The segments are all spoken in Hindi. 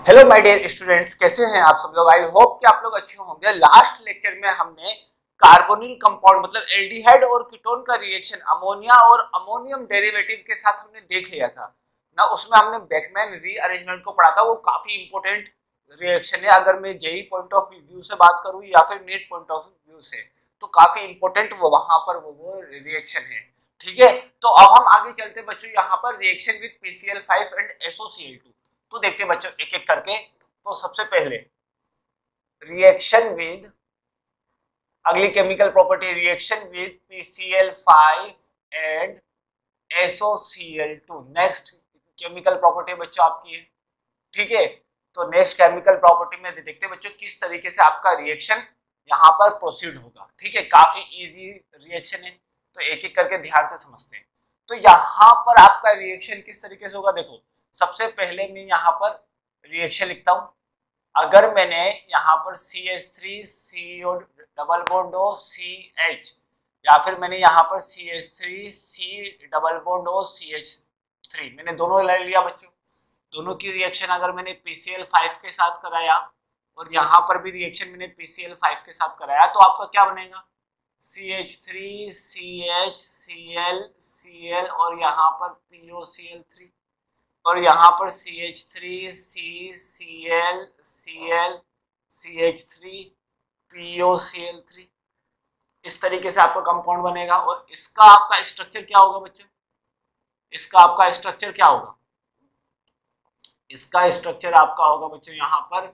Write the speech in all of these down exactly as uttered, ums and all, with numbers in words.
हेलो माय डियर स्टूडेंट्स, कैसे हैं आप सब लोग। आई होप कि आप लोग अच्छे होंगे। लास्ट लेक्चर में हमने कार्बोनिल कंपाउंड मतलब एल्डिहाइड और कीटोन का रिएक्शन अमोनिया और अमोनियम डेरिवेटिव के साथ हमने देख लिया था ना। उसमें हमने बेकमैन रीअरेंजमेंट को पढ़ा था। वो काफी इंपॉर्टेंट रिएक्शन है। अगर मैं जेई पॉइंट ऑफ व्यू से बात करूं या फिर नेट पॉइंट ऑफ व्यू से, तो काफी इंपॉर्टेंट वो वहां पर वो, वो रिएक्शन है। ठीक है, तो अब हम आगे चलते बच्चों। यहाँ पर reaction with P C L five and S O C L two, तो देखते बच्चों एक एक करके। तो सबसे पहले रिएक्शन विद, अगली chemical property, reaction with P C L five and S O C L two. Next chemical property बच्चों आपकी है। ठीक है, तो नेक्स्ट केमिकल प्रॉपर्टी में देखते हैं बच्चों किस तरीके से आपका रिएक्शन यहाँ पर प्रोसीड होगा। ठीक है, काफी इजी रिएक्शन है, तो एक एक करके ध्यान से समझते हैं। तो यहाँ पर आपका रिएक्शन किस तरीके से होगा, देखो सबसे पहले मैं यहाँ पर रिएक्शन लिखता हूं। अगर मैंने यहाँ पर C H three C O double bond O C H, या फिर मैंने यहाँ पर C H three C double bond O C H three, मैंने दोनों ले लिया बच्चों। दोनों की रिएक्शन अगर मैंने पी सी एल फाइव के साथ कराया और यहाँ पर भी रिएक्शन मैंने पी सी एल फाइव के साथ कराया, तो आपका क्या बनेगा, C H three C H C L C L और यहाँ पर P O C L three, और यहाँ पर C H three C C L C L C H three P O C L three. इस तरीके से आपका कंपाउंड बनेगा। और इसका आपका स्ट्रक्चर क्या होगा बच्चों, इसका आपका स्ट्रक्चर क्या होगा, इसका स्ट्रक्चर आपका होगा बच्चों यहाँ पर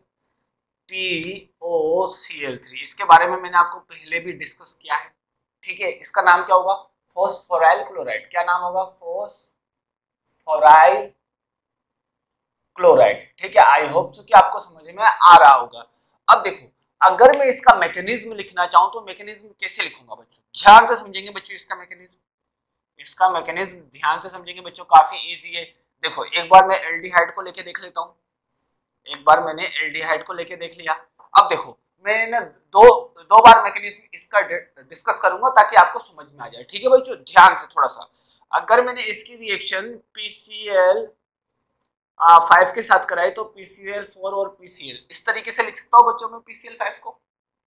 P O C L three. इसके बारे में मैंने आपको पहले भी डिस्कस किया है। ठीक है, इसका नाम क्या होगा, फॉस्फोराइल क्लोराइड। क्या नाम होगा, फॉस्फोराइल क्लोराइड। ठीक है, आई होप सो कि आपको समझ में आ रहा होगा। अब देखो, अगर मैं इसका मैकेनिज्म लिखना चाहूं तो मैकेनिज्म कैसे लिखूंगा बच्चों, ध्यान से समझेंगे बच्चों। इसका मैकेनिज्म इसका मैकेनिज्म ध्यान से समझेंगे बच्चों, काफी इजी है। देखो एक बार मैं एल्डिहाइड को लेके देख लेता हूं। एक बार मैंने एल्डिहाइड को लेके देख लिया। अब देखो मैंने दो दो बार मैकेनिज्म इसका डिस्कस करूंगा ताकि आपको समझ में आ जाए। ठीक है बच्चों, ध्यान से थोड़ा सा। अगर मैंने इसकी reaction P C L five के साथ कराई तो पी सी एल फोर और पी सी एल, इस तरीके से लिख सकता हूँ बच्चों में। पी सी एल फाइव को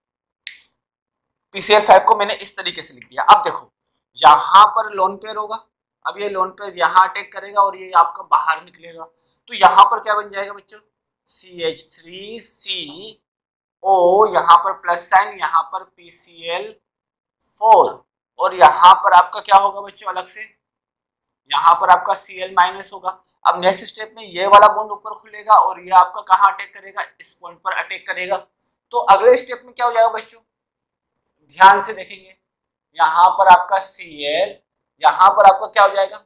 पी सी एल फाइव को मैंने इस तरीके से लिख दिया। अब देखो यहाँ पर लोन पेयर होगा। अब ये लोन पेयर यहाँ अटैक करेगा और ये आपका बाहर निकलेगा। तो यहाँ पर क्या बन जाएगा बच्चों, C H three C O, यहाँ पर प्लस साइन, यहाँ पर पी सी एल फोर, और यहाँ पर आपका क्या होगा बच्चों अलग से, यहाँ पर आपका सी एल माइनस होगा। अब नेक्स्ट स्टेप में ये वाला बॉन्ड ऊपर खुलेगा और ये आपका कहाँ अटैक करेगा, इस पॉइंट पर अटैक करेगा। तो अगले स्टेप में क्या हो जाएगा बच्चों, ध्यान से देखेंगे। यहाँ पर आपका सी एल, यहाँ पर आपका क्या हो जाएगा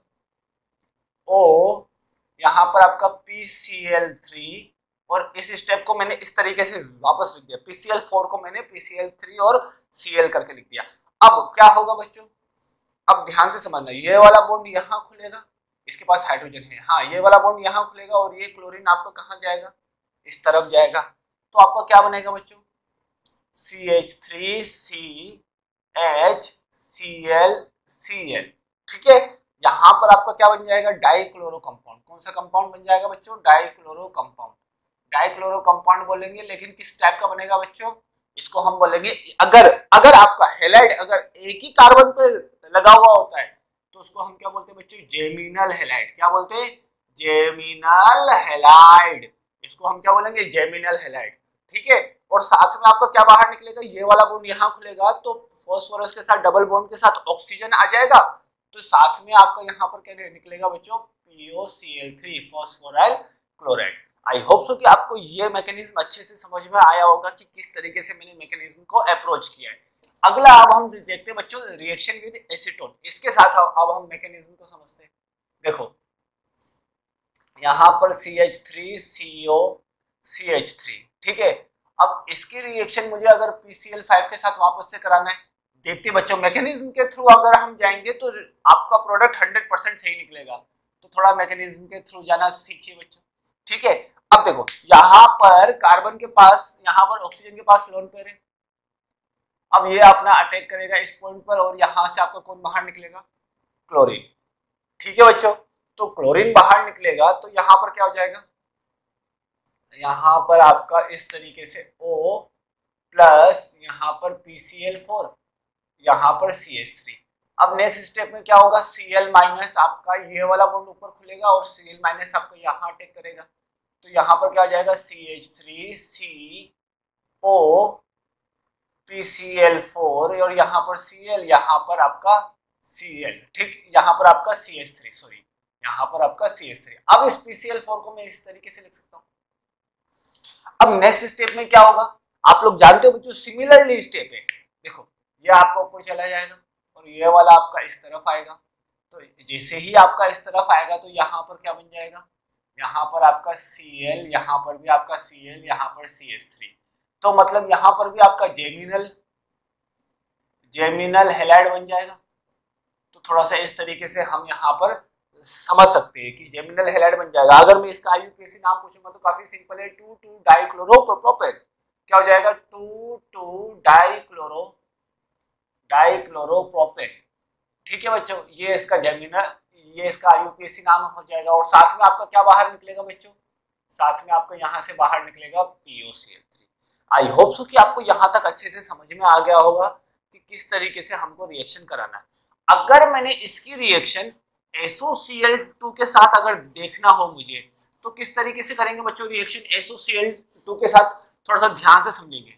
ओ, यहाँ पर आपका पी सी एल थ्री, और इस स्टेप को मैंने इस तरीके से वापस लिख दिया। पी सी एल फोर को मैंने पी सी एल थ्री और सी एल करके लिख दिया। अब क्या होगा बच्चों, अब ध्यान से समझना, ये वाला बॉन्ड यहाँ खुलेगा, इसके पास हाइड्रोजन है। हाँ, ये वाला बॉन्ड यहाँ खुलेगा और ये क्लोरीन आपका कहाँ जाएगा, इस तरफ जाएगा। तो आपका क्या बनेगा बच्चों, C H three C H C L C L. ठीक है, यहाँ पर आपका क्या बन जाएगा, डाइक्लोरो कंपाउंड। कौन सा कंपाउंड बन जाएगा बच्चों, डाइक्लोरो कंपाउंड। डाइक्लोरो कंपाउंड बोलेंगे, लेकिन किस टाइप का बनेगा बच्चों, इसको हम बोलेंगे, अगर अगर आपका हैलाइड अगर एक ही कार्बन पे लगा हुआ होता है तो उसको हम क्या बोलते हैं बच्चों, जेमिनल हैलाइड। क्या बोलते हैं, जेमिनल हैलाइड। इसको हम क्या बोलेंगे, जेमिनल हैलाइड। ठीक है, और साथ में आपका क्या बाहर निकलेगा, ये वाला बॉन्ड यहाँ खुलेगा तो फॉस्फोरस के साथ डबल बॉन्ड के साथ ऑक्सीजन आ जाएगा। तो साथ में आपका यहाँ पर क्या निकलेगा बच्चों, P O C L three, phosphoryl chloride. I hope so कि आपको ये मैकेनिज्म अच्छे से समझ में आया होगा कि किस तरीके से मैंने मैकेनिज्म को अप्रोच किया है। अगला अब हम देखते हैं बच्चों रिएक्शन विद एसीटोन। इसके साथ अब हम मैकेनिज्म को समझते हैं। देखो यहाँ पर C H three C O C H three. ठीक है, अब इसकी रिएक्शन मुझे अगर पी सी एल फाइव के साथ वापस से कराना है, देखते बच्चों मैकेनिज्म के थ्रू अगर हम जाएंगे तो आपका प्रोडक्ट हंड्रेड परसेंट सही निकलेगा। तो थोड़ा मैकेनिज्म के थ्रू जाना सीखिए बच्चों। ठीक है, अब देखो यहाँ पर कार्बन के पास, यहाँ पर ऑक्सीजन के पास लोन पेयर है। अब ये अपना अटैक करेगा इस पॉइंट पर और यहाँ से आपका कौन बाहर निकलेगा, क्लोरीन। ठीक है बच्चों, तो क्लोरीन बाहर निकलेगा तो यहाँ पर क्या हो जाएगा, यहाँ पर आपका इस तरीके से O प्लस यहाँ पर पी सी एल फोर, यहाँ पर सी एच थ्री। अब नेक्स्ट स्टेप में क्या होगा, Cl माइनस आपका ये वाला बॉन्ड ऊपर खुलेगा और Cl माइनस आपका यहाँ अटैक करेगा, तो यहाँ पर क्या हो जाएगा C H three C O P C L four और यहाँ पर Cl, यहाँ पर आपका Cl, ठीक, यहाँ पर आपका सी एच थ्री, सॉरी यहाँ पर आपका सी एच थ्री। अब इस पी सी एल फोर को मैं इस तरीके से लिख सकता हूँ। अब नेक्स्ट स्टेप में क्या होगा, आप लोग जानते हो बच्चों, सिमिलरली स्टेप है, देखो ये आपका ऊपर चला जाएगा और ये वाला आपका इस तरफ आएगा, तो जैसे ही आपका इस तरफ आएगा तो यहाँ पर क्या बन जाएगा, यहाँ पर आपका Cl, यहाँ पर भी आपका Cl, यहाँ पर सी एच थ्री, तो मतलब यहाँ पर भी आपका जेमिनल जेमिनल हैलाइड बन जाएगा। तो थोड़ा सा इस तरीके से हम यहाँ पर समझ सकते हैं कि जेमिनल हैलाइड बन जाएगा। अगर मैं इसका आई यू पी ए सी नाम पूछूंगा तो काफी सिंपल है, टू टू डाइक्लोरोप्रोपेन, क्या हो जाएगा, टू टू डाइक्लोरो डाइक्लोरोप्रोपेन, ठीक है बच्चों, ये इसका जेमिनल, ये इसका आई यू पी ए सी नाम हो जाएगा। और साथ में आपका क्या बाहर निकलेगा बच्चों, साथ में आपको यहाँ से बाहर निकलेगा P O C L three. I hope so कि आपको यहाँ तक अच्छे से समझ में आ गया होगा कि किस तरीके से हमको रिएक्शन कराना है। अगर मैंने इसकी reaction S O C L two के साथ अगर देखना हो मुझे, तो किस तरीके से करेंगे बच्चों reaction S O C L two के साथ, थोड़ा सा ध्यान से समझेंगे,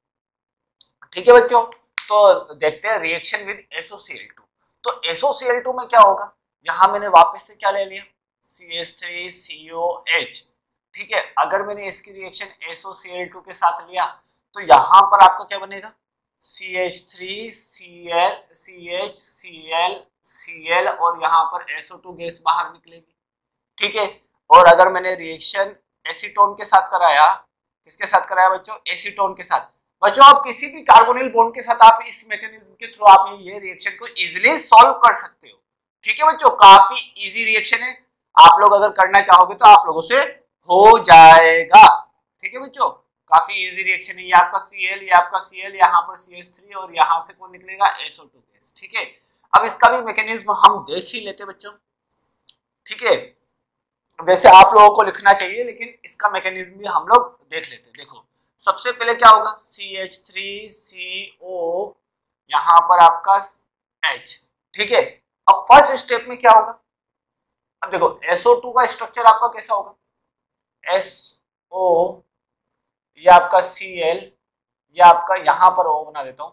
ठीक है बच्चों। तो देखते हैं reaction with S O C L two. तो S O C L two में क्या होगा, यहाँ मैंने वापस से क्या ले लिया, C H three C O H, ठीक है। अगर मैंने इसकी reaction S O C L two के साथ लिया तो यहाँ पर आपका क्या बनेगा, C H three C L C H C L C L और यहाँ पर एस ओ टू गैस बाहर निकलेगी, ठीक है। और अगर मैंने रिएक्शन एसीटोन के साथ कराया, किसके साथ कराया बच्चों, एसीटोन के साथ। बच्चों आप किसी भी कार्बोनिल बॉन्ड के साथ आप इस मैकेनिज्म के थ्रू आप ये रिएक्शन को इजीली सॉल्व कर सकते हो, ठीक है बच्चों। काफी इजी रिएक्शन है, आप लोग अगर करना चाहोगे तो आप लोगों से हो जाएगा, ठीक है बच्चों। काफी इजी रिएक्शन है, ये आपका Cl, ये आपका Cl, यहाँ पर सी एच थ्री और यहाँ से कौन निकलेगा, एस ओ टू गैस, ठीक है। अब इसका भी मैकेनिज्म हम देख ही लेते बच्चों, ठीक है। वैसे आप लोगों को लिखना चाहिए लेकिन इसका मैकेनिज्म भी हम लोग देख लेते हैं। देखो सबसे पहले क्या होगा, C H three C O, यहाँ पर आपका H, ठीक है। अब फर्स्ट स्टेप में क्या होगा, अब देखो एस ओ टू का स्ट्रक्चर आपका कैसा होगा, एस ओ, ये आपका Cl, ये आपका यहाँ पर O बना देता हूं,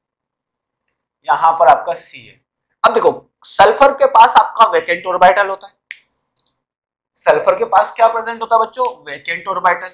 यहाँ पर आपका Cl। अब देखो सल्फर के पास आपका वैकेंट ऑर्बिटल होता है, सल्फर के पास क्या प्रेजेंट होता है बच्चों, वैकेंट ऑर्बिटल।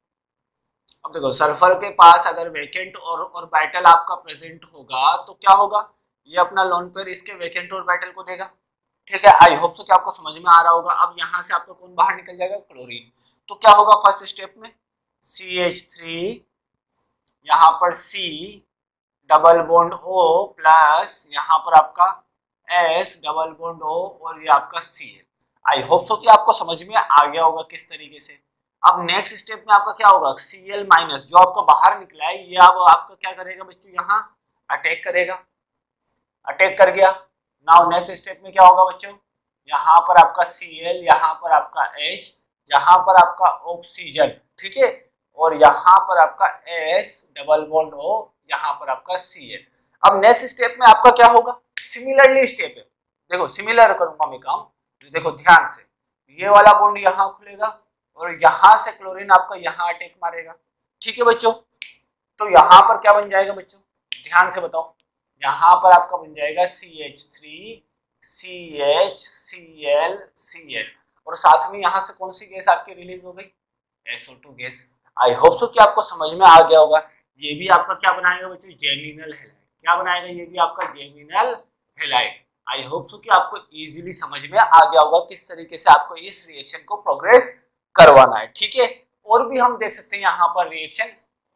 अब देखो सल्फर के पास अगर वैकेंट और ऑर्बिटल आपका प्रेजेंट होगा तो क्या होगा, ये अपना लोन पेयर इसके वैकेंट ऑर्बिटल को देगा, ठीक है। आई होप सो कि आपको समझ में आ रहा होगा। अब यहाँ से आपका कौन बाहर निकल जाएगा, क्लोरीन। तो क्या होगा फर्स्ट स्टेप में, सी एच थ्री, यहाँ पर C double bond O plus यहाँ पर आपका S डबल बॉन्ड O और ये आपका Cl। आई होप सो कि आपको समझ में आ गया होगा किस तरीके से। अब नेक्स्ट स्टेप में आपका क्या होगा, Cl माइनस जो आपका बाहर निकला है ये अब आपका क्या करेगा बच्चों, यहाँ अटैक करेगा, अटैक कर गया। नाउ नेक्स्ट स्टेप में क्या होगा बच्चों, यहाँ पर आपका Cl, यहाँ पर आपका H, यहाँ पर आपका ऑक्सीजन, ठीक है, और यहाँ पर आपका S डबल बॉन्ड O, यहाँ पर आपका Cl। अब नेक्स्ट स्टेप में आपका क्या होगा, सिमिलरली स्टेप है, देखो सिमिलर करूंगा मैं काम, देखो ध्यान से, ये वाला बॉन्ड यहाँ खुलेगा और यहाँ से क्लोरीन आपका यहाँ अटैक मारेगा, ठीक है बच्चों। तो यहाँ पर क्या बन जाएगा बच्चों, ध्यान से बताओ, यहाँ पर आपका बन जाएगा C H three C H C L C L और साथ में यहाँ से कौन सी गैस आपकी रिलीज हो गई, S O two gas. I hope so कि आपको समझ में आ गया होगा। ये भी आपका क्या बनाएगा बच्चों, जेमिनल हैलाइड, क्या बनाएगा, ये भी आपका geminal halide. I hope so कि आपको इजीली समझ में आ गया होगा किस तरीके से आपको इस रिएक्शन को प्रोग्रेस करवाना है, ठीक है। और भी हम देख सकते हैं यहाँ पर रिएक्शन,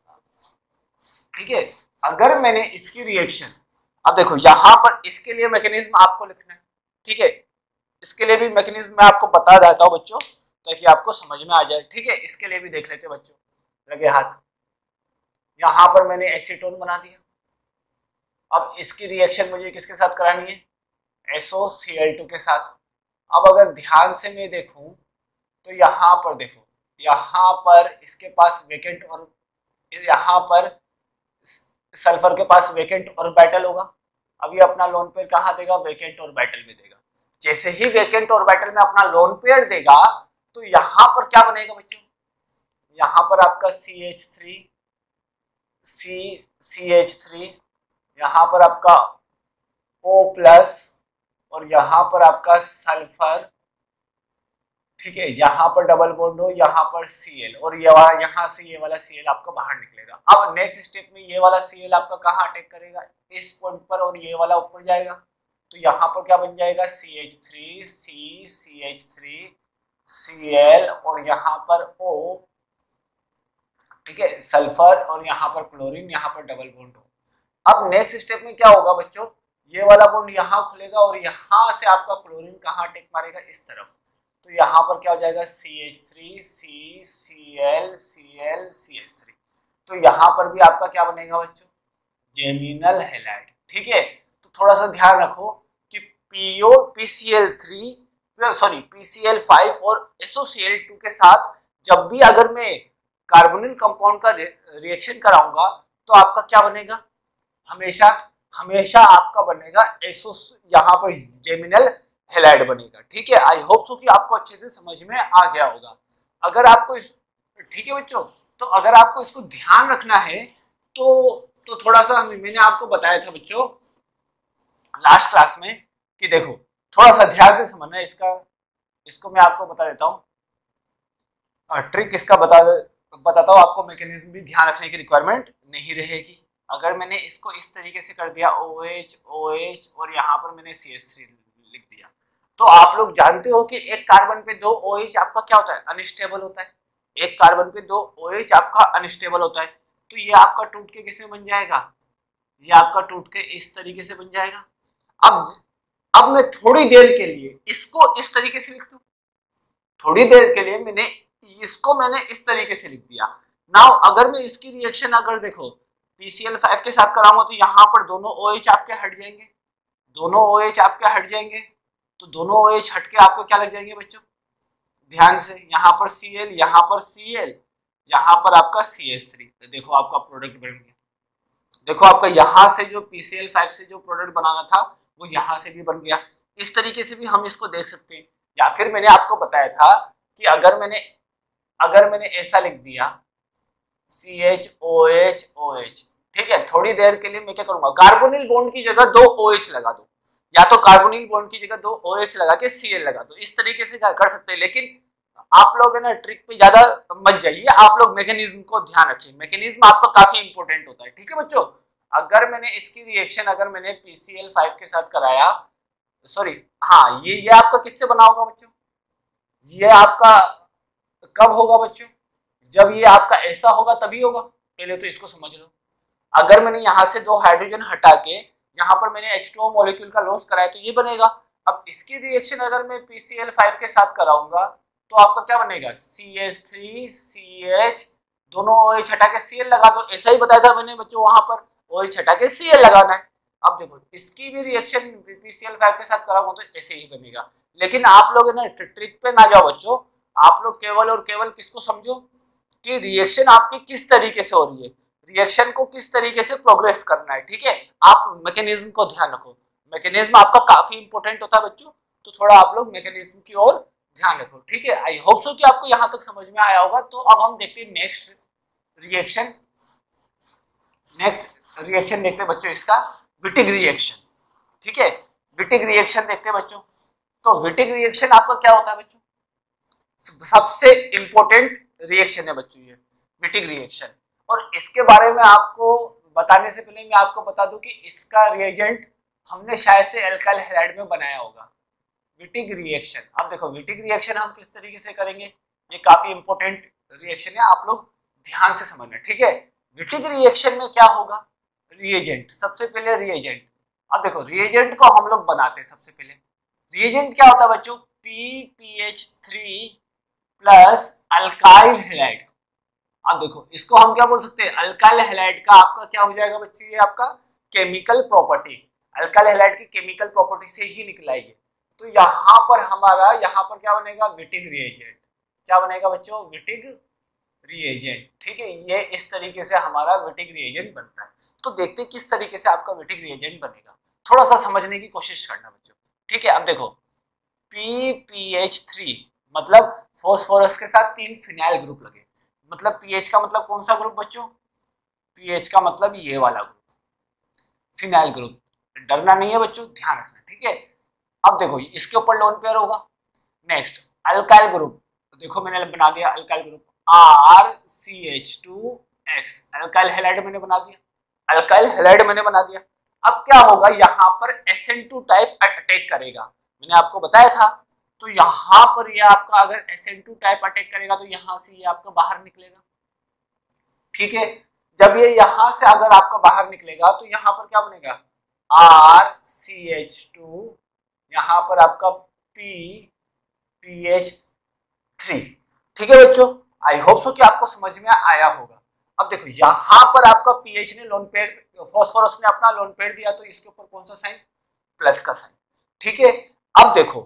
ठीक है। अगर मैंने इसकी रिएक्शन, अब देखो यहाँ पर इसके लिए मैकेनिज्म आपको लिखना है, ठीक है। इसके लिए भी मैकेनिज्म मैं आपको बता देता हूँ बच्चों ताकि आपको समझ में आ जाए, ठीक है। इसके लिए भी देख लेते हैं बच्चों, लगे हाथ। यहाँ पर मैंने एसीटोन बना दिया, अब इसकी रिएक्शन मुझे किसके साथ करानी है, S O C L two के साथ। अब अगर ध्यान से मैं देखूं तो यहाँ पर देखो यहाँ पर इसके पास वेकेंट और यहाँ पर सल्फर के पास वेकेंट ऑर्बिटल होगा। अब ये अपना लोन पेयर कहाँ देगा, वेकेंट ऑर्बिटल में देगा। जैसे ही वेकेंट ऑर्बिटल में अपना लोन पेयर देगा तो यहाँ पर क्या बनेगा बच्चों, यहाँ पर आपका C H three C C H three, यहाँ पर आपका O प्लस और यहाँ पर आपका सल्फर, ठीक है, यहाँ पर डबल बॉन्ड हो, यहाँ पर Cl और ये वाला यहाँ से ये वाला Cl आपका बाहर निकलेगा। अब नेक्स्ट स्टेप में ये वाला Cl आपका कहाँ अटैक करेगा, इस पॉइंट पर, और ये वाला ऊपर जाएगा। तो यहाँ पर क्या बन जाएगा, C H three C C H three Cl और यहाँ पर O, ठीक है, सल्फर और यहाँ पर क्लोरीन, यहाँ पर डबल बॉन्ड हो। अब नेक्स्ट स्टेप में क्या होगा बच्चों, ये वाला बॉन्ड यहाँ खुलेगा और यहाँ से आपका क्लोरीन कहाँ अटैक मारेगा, इस तरफ। तो यहाँ पर क्या हो जाएगा, C H three C C L C L C H three. तो यहाँ पर भी आपका क्या बनेगा बच्चों, जेमिनल हैलाइड। ठीक है, तो थोड़ा सा ध्यान रखो कि P O P C L three sorry P C L five और S O C L two के साथ जब भी अगर मैं कार्बोनिल कंपाउंड का रिएक्शन कराऊंगा तो आपका क्या बनेगा, हमेशा हमेशा आपका बनेगा एसो, यहाँ पर जेमिनल हैलाइड बनेगा। ठीक है, आई होप सो कि आपको अच्छे से समझ में आ गया होगा। अगर आपको इस, ठीक है बच्चों, तो अगर आपको इसको ध्यान रखना है तो तो थोड़ा सा मैंने आपको बताया था बच्चों लास्ट क्लास में कि देखो थोड़ा सा ध्यान से समझना है इसका, इसको मैं आपको बता देता हूँ, ट्रिक इसका बता बताता हूँ आपको। मैकेनिज्म भी ध्यान रखने की रिक्वायरमेंट नहीं रहेगी। अगर मैंने इसको इस तरीके से कर दिया OH OH और यहाँ पर मैंने सी एच थ्री लिख दिया, तो आप लोग जानते हो कि एक कार्बन पे दो OH आपका क्या होता है, अनस्टेबल होता है। एक कार्बन पे दो OH आपका अनस्टेबल होता है। तो ये आपका टूट के किसमें बन जाएगा, ये आपका टूट के इस तरीके से बन जाएगा। अब अब मैं थोड़ी देर के लिए इसको इस तरीके से लिख दूं, थोड़ी देर के लिए मैंने इसको मैंने इस तरीके से लिख दिया। नाउ अगर मैं इसकी रिएक्शन अगर देखो पी सी एल फाइव के साथ कराऊंगा तो यहाँ पर दोनों OH आपके हट जाएंगे, दोनों OH आपके हट जाएंगे। तो दोनों OH हट के आपको क्या लग जाएंगे बच्चों, ध्यान से, यहाँ पर Cl, यहाँ पर Cl, यहाँ पर आपका सी एच थ्री। तो देखो आपका प्रोडक्ट बन गया। देखो आपका यहाँ से जो पी सी एल फाइव से जो प्रोडक्ट बनाना था वो यहाँ से भी बन गया। इस तरीके से भी हम इसको देख सकते हैं। या फिर मैंने आपको बताया था कि अगर मैंने अगर मैंने ऐसा लिख दिया C H O H O H, ठीक है, थोड़ी देर के लिए मैं क्या करूंगा, कार्बोनिल बॉन्ड की जगह दो OH लगा दो, या तो कार्बोनिल बॉन्ड की जगह दो OH लगा के Cl लगा दो। इस तरीके से कर सकते हैं। लेकिन आप लोग है ना ट्रिक पे ज्यादा मत जाइए, आप लोग मैकेनिज्म को ध्यान रखिए। मैकेनिज्म आपका काफी इंपॉर्टेंट होता है। ठीक है बच्चों, अगर मैंने इसकी रिएक्शन अगर मैंने पी सी एल फाइव के साथ कराया, सॉरी हाँ, ये ये आपका किससे बना होगा बच्चों, ये आपका कब होगा बच्चों, जब ये आपका ऐसा होगा तभी होगा। पहले तो इसको समझ लो। अगर मैंने यहाँ से दो हाइड्रोजन हटा के यहाँ पर मैंने एच टू ओ मॉलिक्यूल का लॉस कराया तो ये बनेगा। अब इसकी रिएक्शन अगर मैं पी सी एल फाइव के साथ कराऊंगा तो आपका क्या बनेगा, C H three C H, दोनों OH हटा के Cl लगा दो। ऐसा ही बताया था मैंने बच्चों, वहां पर OH हटा के Cl लगाना है। अब देखो इसकी भी reaction P C L five के साथ कराऊंगा तो ऐसे ही बनेगा। लेकिन आप लोग ना ट्रिक पे ना जाओ बच्चों, आप लोग केवल और केवल किसको समझो कि रिएक्शन आपकी किस तरीके से हो रही है, रिएक्शन को किस तरीके से प्रोग्रेस करना है। ठीक है, आप मैकेनिज्म को ध्यान रखो। मैकेनिज्म आपका काफी इंपॉर्टेंट होता है बच्चों, तो थोड़ा आप लोग मैकेनिज्म की ओर ध्यान रखो। ठीक है, आई होप सो कि आपको यहाँ तक समझ में आया होगा। तो अब हम देखते हैं नेक्स्ट रिएक्शन। नेक्स्ट रिएक्शन देखते हैं बच्चों इसका विटिग रिएक्शन। ठीक है, विटिग रिएक्शन देखते हैं बच्चों। तो विटिग रिएक्शन आपका क्या होता है बच्चों, सबसे इंपॉर्टेंट रिएक्शन है बच्चों ये विटिग रिएक्शन। और इसके बारे में आपको बताने से पहले मैं आपको बता दूं कि इसका रिएजेंट हमने शायद से एल्काइल हैलाइड में बनाया होगा, विटिग रिएक्शन। अब देखो विटिग रिएक्शन हम किस तरीके से करेंगे, ये काफी इंपॉर्टेंट रिएक्शन है, आप लोग ध्यान से समझना। ठीक है, विटिग रिएक्शन में क्या होगा, रिएजेंट, सबसे पहले रिएजेंट। अब देखो रिएजेंट को हम लोग बनाते हैं। सबसे पहले रिएजेंट क्या होता है बच्चों, P P H three plus alkyl halide. अब देखो इसको हम क्या बोल सकते हैं, अल्काइल हैलाइड का आपका क्या हो जाएगा बच्चों, ये आपका केमिकल प्रॉपर्टी, अल्काइल हैलाइड की केमिकल प्रॉपर्टी से ही निकला है। तो यहाँ पर हमारा यहाँ पर क्या बनेगा, विटिग रिएजेंट। क्या बनेगा बच्चों, विटिग रिएजेंट। ठीक है, ये इस तरीके से हमारा विटिग रिएजेंट बनता है। तो देखते हैं किस तरीके से आपका विटिग रिएजेंट बनेगा, थोड़ा सा समझने की कोशिश करना बच्चों। ठीक है, अब देखो पी पी एच थ्री मतलब फॉस्फोरस के साथ तीन फिनाइल ग्रुप लगे, मतलब पीएच का मतलब कौन सा ग्रुप बच्चों, पीएच का मतलब ये वाला ग्रुप, फिनाइल ग्रुप। डरना नहीं है बच्चों, ध्यान रखना। ठीक है, अब देखो इसके ऊपर लोन पेयर होगा। नेक्स्ट अल्काइल ग्रुप, देखो मैंने बना दिया alkyl group R C H two X, alkyl halide मैंने बना दिया, अल्काइल हैलाइड मैंने बना दिया। अब क्या होगा, यहाँ पर S N two type attack करेगा, मैंने आपको बताया था। तो यहाँ पर ये आपका अगर S N two type attack करेगा तो यहाँ से ये आपका बाहर निकलेगा। ठीक है, जब ये यहां से अगर आपका बाहर निकलेगा तो यहाँ पर क्या बनेगा, आर सी एच टू, यहाँ पर आपका पी पी एच थ्री। ठीक है बच्चों, आई होप सो कि आपको समझ में आया होगा। अब देखो यहाँ पर आपका पीएच ने लोन पेयर, फॉस्फोरस ने अपना लोन पेयर दिया, तो इसके ऊपर कौन सा साइन, प्लस का साइन। ठीक है, अब देखो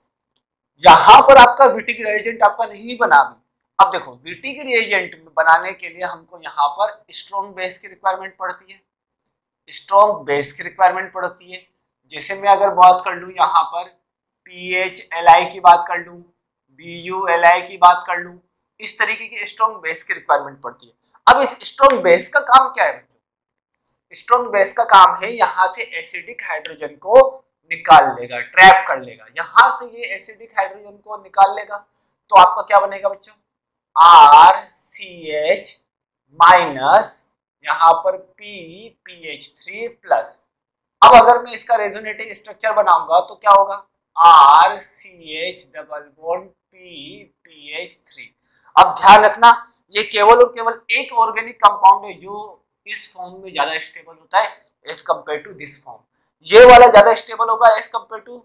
यहाँ पर आपका विटिग रिएजेंट आपका नहीं बना भी। अब देखो विटिग रिएजेंट बनाने के लिए हमको यहाँ पर स्ट्रॉन्ग बेस की रिक्वायरमेंट पड़ती है, स्ट्रॉन्ग बेस की रिक्वायरमेंट पड़ती है। जैसे मैं अगर बात कर लूँ यहाँ पर पी एच एल आई की बात कर लूँ, बी यू एल आई की बात कर लूँ, इस तरीके की स्ट्रॉन्ग बेस की रिक्वायरमेंट पड़ती है। अब इस स्ट्रॉन्ग बेस का काम क्या है बच्चों, स्ट्रॉन्ग बेस का काम है यहाँ से एसिडिक हाइड्रोजन को निकाल लेगा, ट्रैप कर लेगा। यहाँ से ये एसिडिक हाइड्रोजन को निकाल लेगा तो आपका क्या बनेगा बच्चों, आर सी एच माइनस यहाँ पर P P H three plus. अब अगर मैं इसका रेजोनेटिंग स्ट्रक्चर बनाऊंगा तो क्या होगा, R C H double bond P P H three. अब ध्यान रखना ये केवल और केवल एक ऑर्गेनिक कंपाउंड है जो इस फॉर्म में ज्यादा स्टेबल होता है as compare to this form. ये वाला ज्यादा स्टेबल होगा एज कंपेयर टू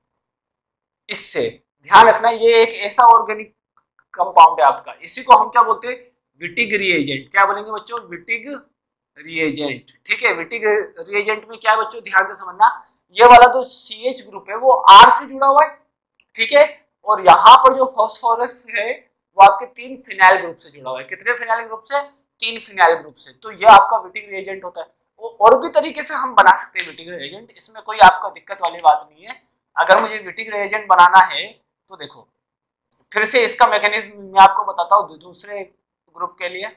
इससे। ध्यान रखना ये एक ऐसा ऑर्गेनिक कंपाउंड है आपका, इसी को हम क्या बोलते हैं, विटिग रिएजेंट। क्या बोलेंगे बच्चों, विटिग रिएजेंट। ठीक है, विटिग रिएजेंट में क्या है बच्चों, ध्यान से समझना, ये वाला जो सी एच ग्रुप है वो आर से जुड़ा हुआ है। ठीक है, और यहाँ पर जो फॉस्फोरस है वो आपके तीन फिनाइल ग्रुप से जुड़ा हुआ है। कितने फिनाइल ग्रुप से, तीन फिनाइल ग्रुप से। तो ये आपका विटिग रिएजेंट होता है। और भी तरीके से हम बना सकते हैं विटिग रिएजेंट, इसमें कोई आपका दिक्कत वाली बात नहीं है। अगर मुझे विटिग रिएजेंट बनाना है तो देखो फिर से इसका मैकेनिज्म मैं आपको बताता हूँ दूसरे ग्रुप के लिए,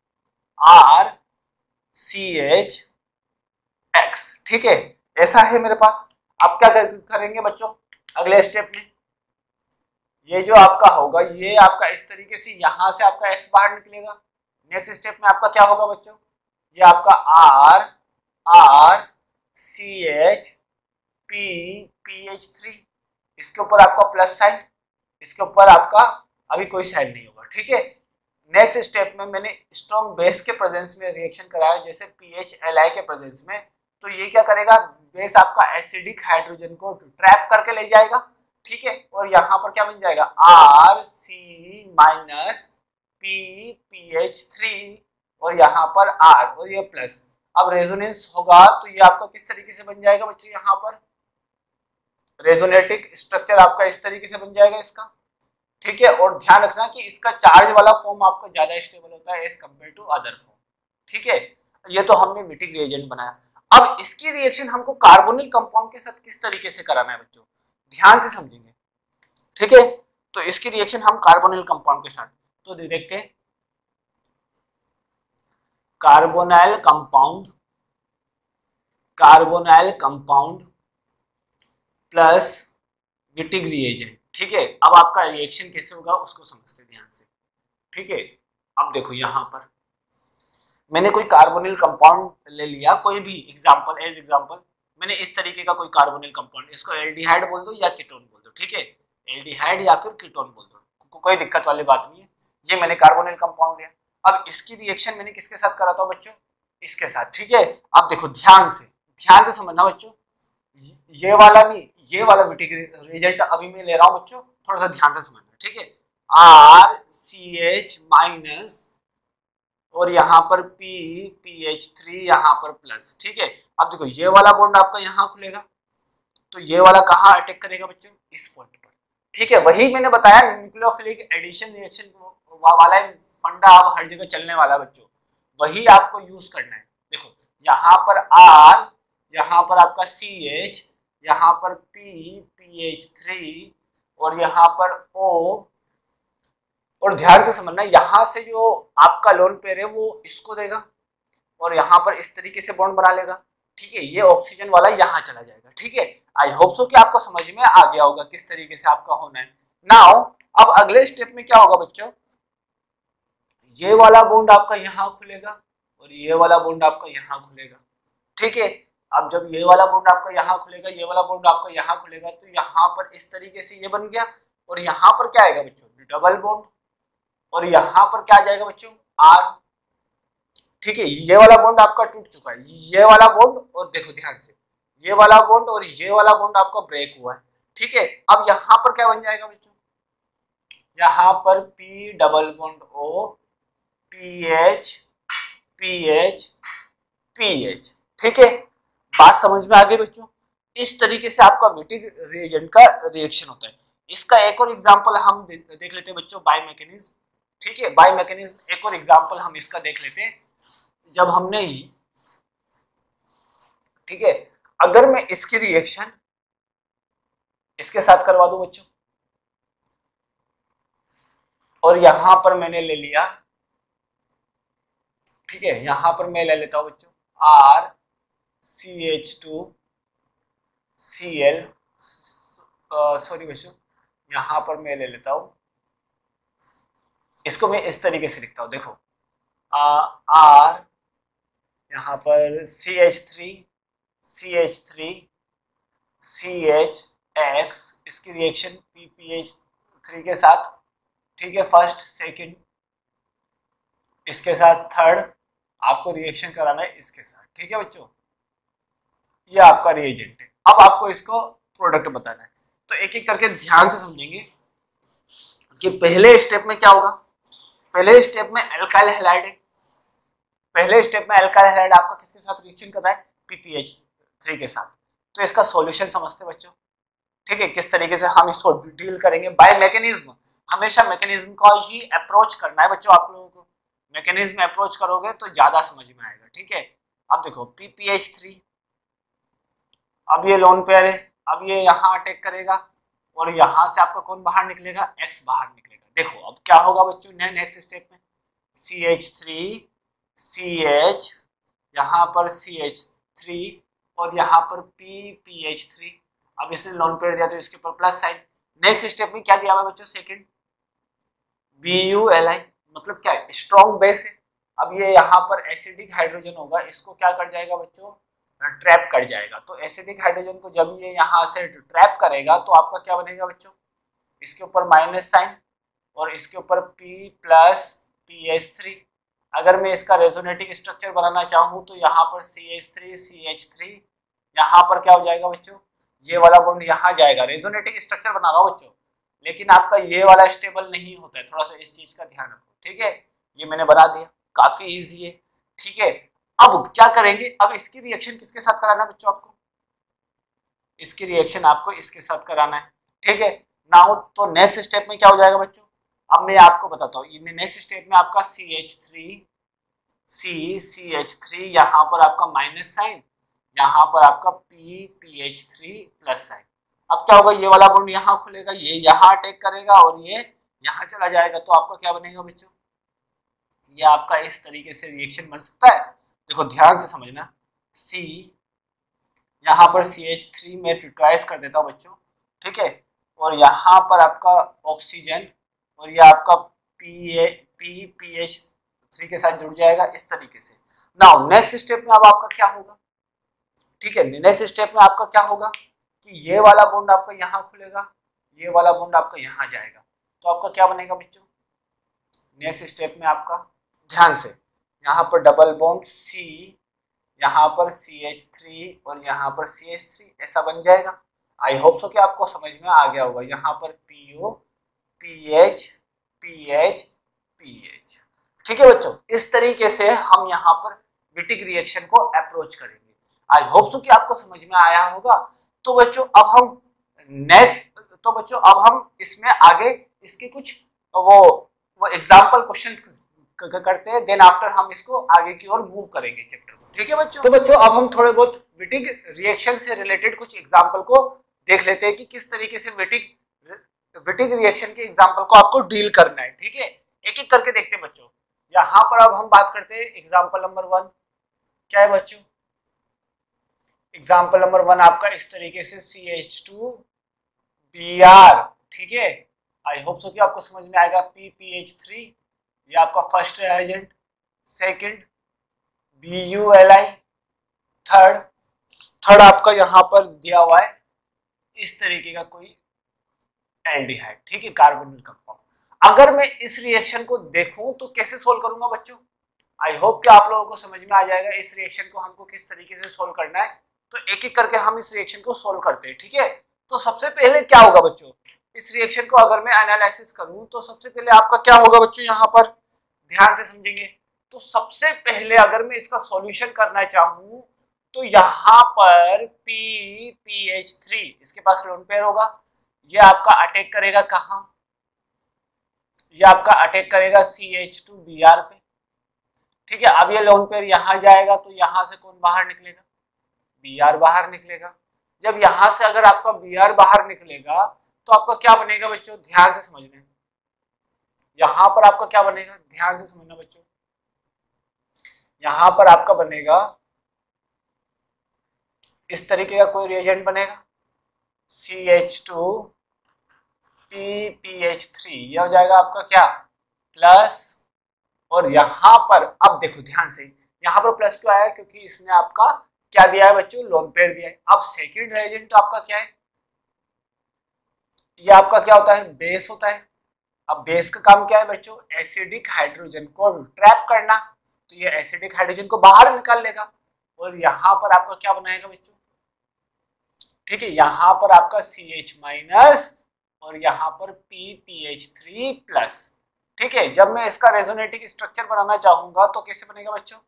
आर सी एच एक्स। ठीक है, ऐसा है मेरे पास। अब क्या करेंगे बच्चों अगले स्टेप में, ये जो आपका होगा ये आपका इस तरीके से यहां से आपका एक्स बाहर निकलेगा। नेक्स्ट स्टेप में आपका क्या होगा बच्चों, ये आपका R R C H P P H three, इसके ऊपर आपका प्लस साइन, इसके ऊपर आपका अभी कोई साइन नहीं होगा। ठीक है, नेक्स्ट स्टेप में मैंने स्ट्रॉन्ग बेस के प्रेजेंस में रिएक्शन कराया जैसे पी एच एल आई के प्रेजेंस में, तो ये क्या करेगा, बेस आपका एसिडिक हाइड्रोजन को ट्रैप करके ले जाएगा। ठीक है, और यहाँ पर क्या बन जाएगा, R C minus P P H three और यहाँ पर आर और ये प्लस। अब रेजोनेंस होगा तो ये आपका किस तरीके से बन जाएगा बच्चों, यहाँ पर रेजोनेटिक स्ट्रक्चर आपका इस तरीके से बन जाएगा इसका। ठीक है, और ध्यान रखना कि इसका चार्ज वाला फॉर्म आपका ज्यादा स्टेबल होता है as compare to other form. ठीक है, ये तो हमने विटिग रिएजेंट बनाया। अब इसकी रिएक्शन हमको कार्बोनिल कंपाउंड के साथ किस तरीके से कराना है बच्चों, ध्यान से समझेंगे। ठीक है, तो इसकी रिएक्शन हम कार्बोनिल कंपाउंड के साथ, तो देखते हैं carbonyl compound, carbonyl compound plus Wittig reagent. ठीक है, अब आपका रिएक्शन कैसे होगा उसको समझते ध्यान से। ठीक है, अब देखो यहाँ पर मैंने कोई कार्बोनिल कंपाउंड ले लिया, कोई भी एग्जांपल एज एग्जांपल मैंने इस तरीके का कोई कार्बोनिल कंपाउंड, इसको एल्डिहाइड बोल दो या कीटोन बोल दो। ठीक है, एल्डिहाइड या फिर कीटोन बोल दो, को, कोई दिक्कत वाली बात नहीं है। ये मैंने कार्बोनिल कंपाउंड लिया, अब इसकी रिएक्शन मैंने किसके साथ कराता हूँ बच्चों, इसके साथ। ठीक है, अब देखो ध्यान से ध्यान से समझना बच्चों, ये वाला नहीं ये वाला विटिग रिएजेंट अभी मैं ले रहा हूँ बच्चों, थोड़ा सा ध्यान से समझना। ठीक है, आर सी एच माइनस और यहाँ पर P पी एच थ्री यहाँ पर प्लस। ठीक है, अब देखो ये वाला बॉन्ड आपका यहाँ खुलेगा तो ये वाला कहाँ अटैक करेगा बच्चों, इस पॉइंट पर। ठीक है, वही मैंने बताया न्यूक्लियोफिलिक एडिशन रिएक्शन वाला फंडा अब हर जगह चलने वाला बच्चों, वही आपको यूज करना है। देखो यहाँ पर R, यहाँ पर आपका सी एच, यहाँ पर P, पी एच थ्री और यहाँ पर O, और ध्यान से समझना यहाँ से जो आपका लोन पेयर है वो इसको देगा और यहाँ पर इस तरीके से बॉन्ड बना लेगा। ठीक है, ये ऑक्सीजन वाला यहाँ चला जाएगा। ठीक है, आई होप सो कि आपको समझ में आ गया होगा किस तरीके से आपका होना है। नाउ अब अगले स्टेप में क्या होगा बच्चों, ये वाला बॉन्ड आपका यहाँ खुलेगा और ये वाला बॉन्ड आपका यहाँ खुलेगा। ठीक है, अब जब ये वाला बॉन्ड आपका यहाँ खुलेगा, ये वाला बॉन्ड आपका यहाँ खुलेगा, तो यहाँ पर इस तरीके से ये बन गया और यहाँ पर क्या आएगा बच्चों, डबल बॉन्ड, और यहाँ पर क्या आ जाएगा बच्चों, आर। ठीक है, ये वाला बॉन्ड आपका टूट चुका है, ये वाला बॉन्ड, और देखो ध्यान से ये वाला बॉन्ड और ये वाला बॉन्ड आपका ब्रेक हुआ है। ठीक है, अब यहाँ पर क्या बन जाएगा बच्चों, यहाँ पर P double bond O, P H, P H, P H. ठीक है, बात समझ में आ गई बच्चों। इस तरीके से आपका विटिक रिएजेंट का रिएक्शन होता है। इसका एक और एग्जांपल हम देख लेते हैं बच्चों, बाय मैकेनिज्म। ठीक है, बाय मैकेनिज्म एक और एग्जांपल हम इसका देख लेते हैं। जब हमने ही, ठीक है, अगर मैं इसकी रिएक्शन इसके साथ करवा दूं बच्चों, और यहां पर मैंने ले लिया, ठीक है, यहां पर मैं ले लेता हूं बच्चों R C H two C L, sorry बच्चों, यहां पर मैं ले लेता हूं, इसको मैं इस तरीके से लिखता हूं। देखो आर, यहाँ पर C H three, C H three, C H X, इसकी reaction P P H three के साथ। ठीक है, फर्स्ट सेकंड, इसके साथ थर्ड, आपको रिएक्शन कराना है इसके साथ। ठीक है बच्चों, ये आपका रिएजेंट है। अब आपको इसको प्रोडक्ट बताना है, तो एक एक करके ध्यान से समझेंगे कि पहले स्टेप में क्या होगा। पहले स्टेप में एल्काइल हैलाइड है, पहले स्टेप में एल्काइल हैलाइड आपका किसके साथ रिएक्शन कर रहा है, पी पी एच थ्री के साथ। तो इसका सॉल्यूशन समझते बच्चों। ठीक है, किस तरीके से हम इसको डील करेंगे बाय मैकेनिज्म। हमेशा मैकेनिज्म का ही अप्रोच करना है बच्चों आप लोगों को, मैकेनिज्म अप्रोच करोगे तो ज्यादा समझ में आएगा। ठीक है, अब देखो पी पी एच थ्री, अब ये लोन पेयर है, अब ये यहाँ अटैक करेगा और यहाँ से आपका कौन बाहर निकलेगा, एक्स बाहर निकलेगा। देखो अब क्या होगा बच्चों, नेक्स्ट स्टेप में C H three, C H, यहाँ पर सी एच थ्री और यहाँ पर P पी एच थ्री। अब इसने लोन पेयर दिया तो इसके ऊपर प्लस साइन। नेक्स्ट स्टेप में क्या दिया हुआ बच्चों, second B U L I, मतलब क्या है, स्ट्रॉन्ग बेस है। अब ये यहाँ पर एसिडिक हाइड्रोजन होगा, इसको क्या कर जाएगा बच्चों, ट्रैप कर जाएगा। तो एसिडिक हाइड्रोजन को जब ये यहाँ से ट्रैप करेगा तो आपका क्या बनेगा बच्चों, इसके ऊपर माइनस साइन और इसके ऊपर P plus P H three. अगर मैं इसका रेजोनेटिंग स्ट्रक्चर बनाना चाहूँ तो यहाँ पर C H three, C H three, यहाँ पर क्या हो जाएगा बच्चों, ये वाला बॉन्ड यहाँ जाएगा। रेजोनेटिंग स्ट्रक्चर बना रहा हूँ बच्चों, लेकिन आपका ये वाला स्टेबल नहीं होता है, थोड़ा सा इस चीज का ध्यान रखो। ठीक है, ये मैंने बना दिया, काफी इजी है। ठीक है, अब क्या करेंगे, अब इसकी रिएक्शन किसके साथ कराना है बच्चों, आपको इसकी रिएक्शन आपको इसके साथ कराना है। ठीक है, नाउ तो नेक्स्ट स्टेप में क्या हो जाएगा बच्चों, अब मैं आपको बताता हूँ। नेक्स्ट स्टेप में आपका C H three, C C H three, यहाँ पर आपका माइनस साइन, यहाँ पर आपका P P H three plus sign. अब क्या होगा, ये वाला बॉन्ड यहाँ खुलेगा, ये यहाँ अटैक करेगा और ये यहाँ चला जाएगा। तो आपका क्या बनेगा बच्चों, ये आपका इस तरीके से रिएक्शन बन सकता है। देखो ध्यान से समझना, C, यहाँ पर सी एच थ्री में ट्राइस कर देता हूँ बच्चों। ठीक है, और यहाँ पर आपका ऑक्सीजन और ये आपका P P P H three के साथ जुड़ जाएगा इस तरीके से। नाउ नेक्स्ट स्टेप में अब आपका क्या होगा, ठीक है, नेक्स्ट स्टेप में आपका क्या होगा कि ये वाला बॉन्ड आपका यहाँ खुलेगा, ये वाला बॉन्ड आपका यहाँ जाएगा। तो आपका क्या बनेगा बच्चों, नेक्स्ट स्टेप में आपका ध्यान से यहाँ पर डबल बॉन्ड C, यहाँ पर सी एच थ्री और यहाँ पर सी एच थ्री, ऐसा बन जाएगा। आई होप सो कि आपको समझ में आ गया होगा। यहाँ पर P O, P H, P H, P H. ठीक है बच्चों, इस तरीके से हम यहाँ पर विटिक रिएक्शन को अप्रोच करेंगे। आई होप सो कि आपको समझ में आया होगा। तो बच्चों अब हम नेक्स्ट तो बच्चों अब हम इसमें आगे इसके कुछ वो वो एग्जाम्पल क्वेश्चन करते हैं, देन आफ्टर हम इसको आगे की ओर मूव करेंगे चैप्टर को। ठीक है बच्चों, तो बच्चों अब हम थोड़े बहुत विटिग रिएक्शन से रिलेटेड कुछ एग्जाम्पल को देख लेते हैं कि किस तरीके से विटिग विटिग रिएक्शन के एग्जाम्पल को आपको डील करना है। ठीक है, एक एक करके देखते हैं बच्चों। यहाँ पर अब हम बात करते हैं एग्जाम्पल नंबर वन। क्या है बच्चों? एग्जाम्पल नंबर वन आपका इस तरीके से C H two B R. ठीक है, आई होप सो कि आपको समझ में आएगा। पी पी एच थ्री ये आपका first reagent, second B U L I, third third आपका यहाँ पर दिया हुआ है इस तरीके का कोई एल्डिहाइड। ठीक है, कार्बोनिल कंपाउंड। अगर मैं इस रिएक्शन को देखूं तो कैसे सोल्व करूंगा बच्चों? आई होप कि आप लोगों को समझ में आ जाएगा इस रिएक्शन को हमको किस तरीके से सोल्व करना है। तो एक एक करके हम इस रिएक्शन को सोल्व करते हैं। ठीक है, तो सबसे पहले क्या होगा बच्चों, इस रिएक्शन को अगर मैं एनालिसिस करूं तो सबसे पहले आपका क्या होगा बच्चों, यहाँ पर ध्यान से समझेंगे। तो सबसे पहले अगर मैं इसका सॉल्यूशन करना चाहूं तो यहाँ पर पी पी एच थ्री इसके पास लोन पेयर होगा, ये आपका अटैक करेगा कहाँ, ये आपका अटैक करेगा C H two B R पे। ठीक है, अब ये लोन पेयर यहाँ जाएगा तो यहाँ से कौन बाहर निकलेगा, बी आर बाहर निकलेगा। जब यहाँ से अगर आपका बी आर बाहर निकलेगा तो आपका क्या बनेगा बच्चों, ध्यान से समझना। यहाँ पर आपका क्या बनेगा, ध्यान से समझना बच्चों। यहाँ पर आपका बनेगा इस तरीके का कोई रिएजेंट बनेगा C H two P P H three, यह हो जाएगा आपका क्या प्लस, और यहाँ पर अब देखो ध्यान से, यहाँ पर प्लस क्यों आया, क्योंकि इसने आपका क्या दिया है बच्चों, लोन पेयर दिया है। अब सेकंड रिएजेंट आपका क्या है, ये आपका क्या होता है, बेस होता है। अब बेस का काम क्या है बच्चों, एसिडिक हाइड्रोजन को ट्रैप करना, तो ये एसिडिक हाइड्रोजन को बाहर निकाल लेगा और यहाँ पर आपका क्या बनाएगा बच्चों। ठीक है, यहाँ पर आपका सी एच माइनस और यहाँ पर P P H three plus. ठीक है, जब मैं इसका रेजोनेटिक स्ट्रक्चर बनाना चाहूंगा तो कैसे बनेगा बच्चों,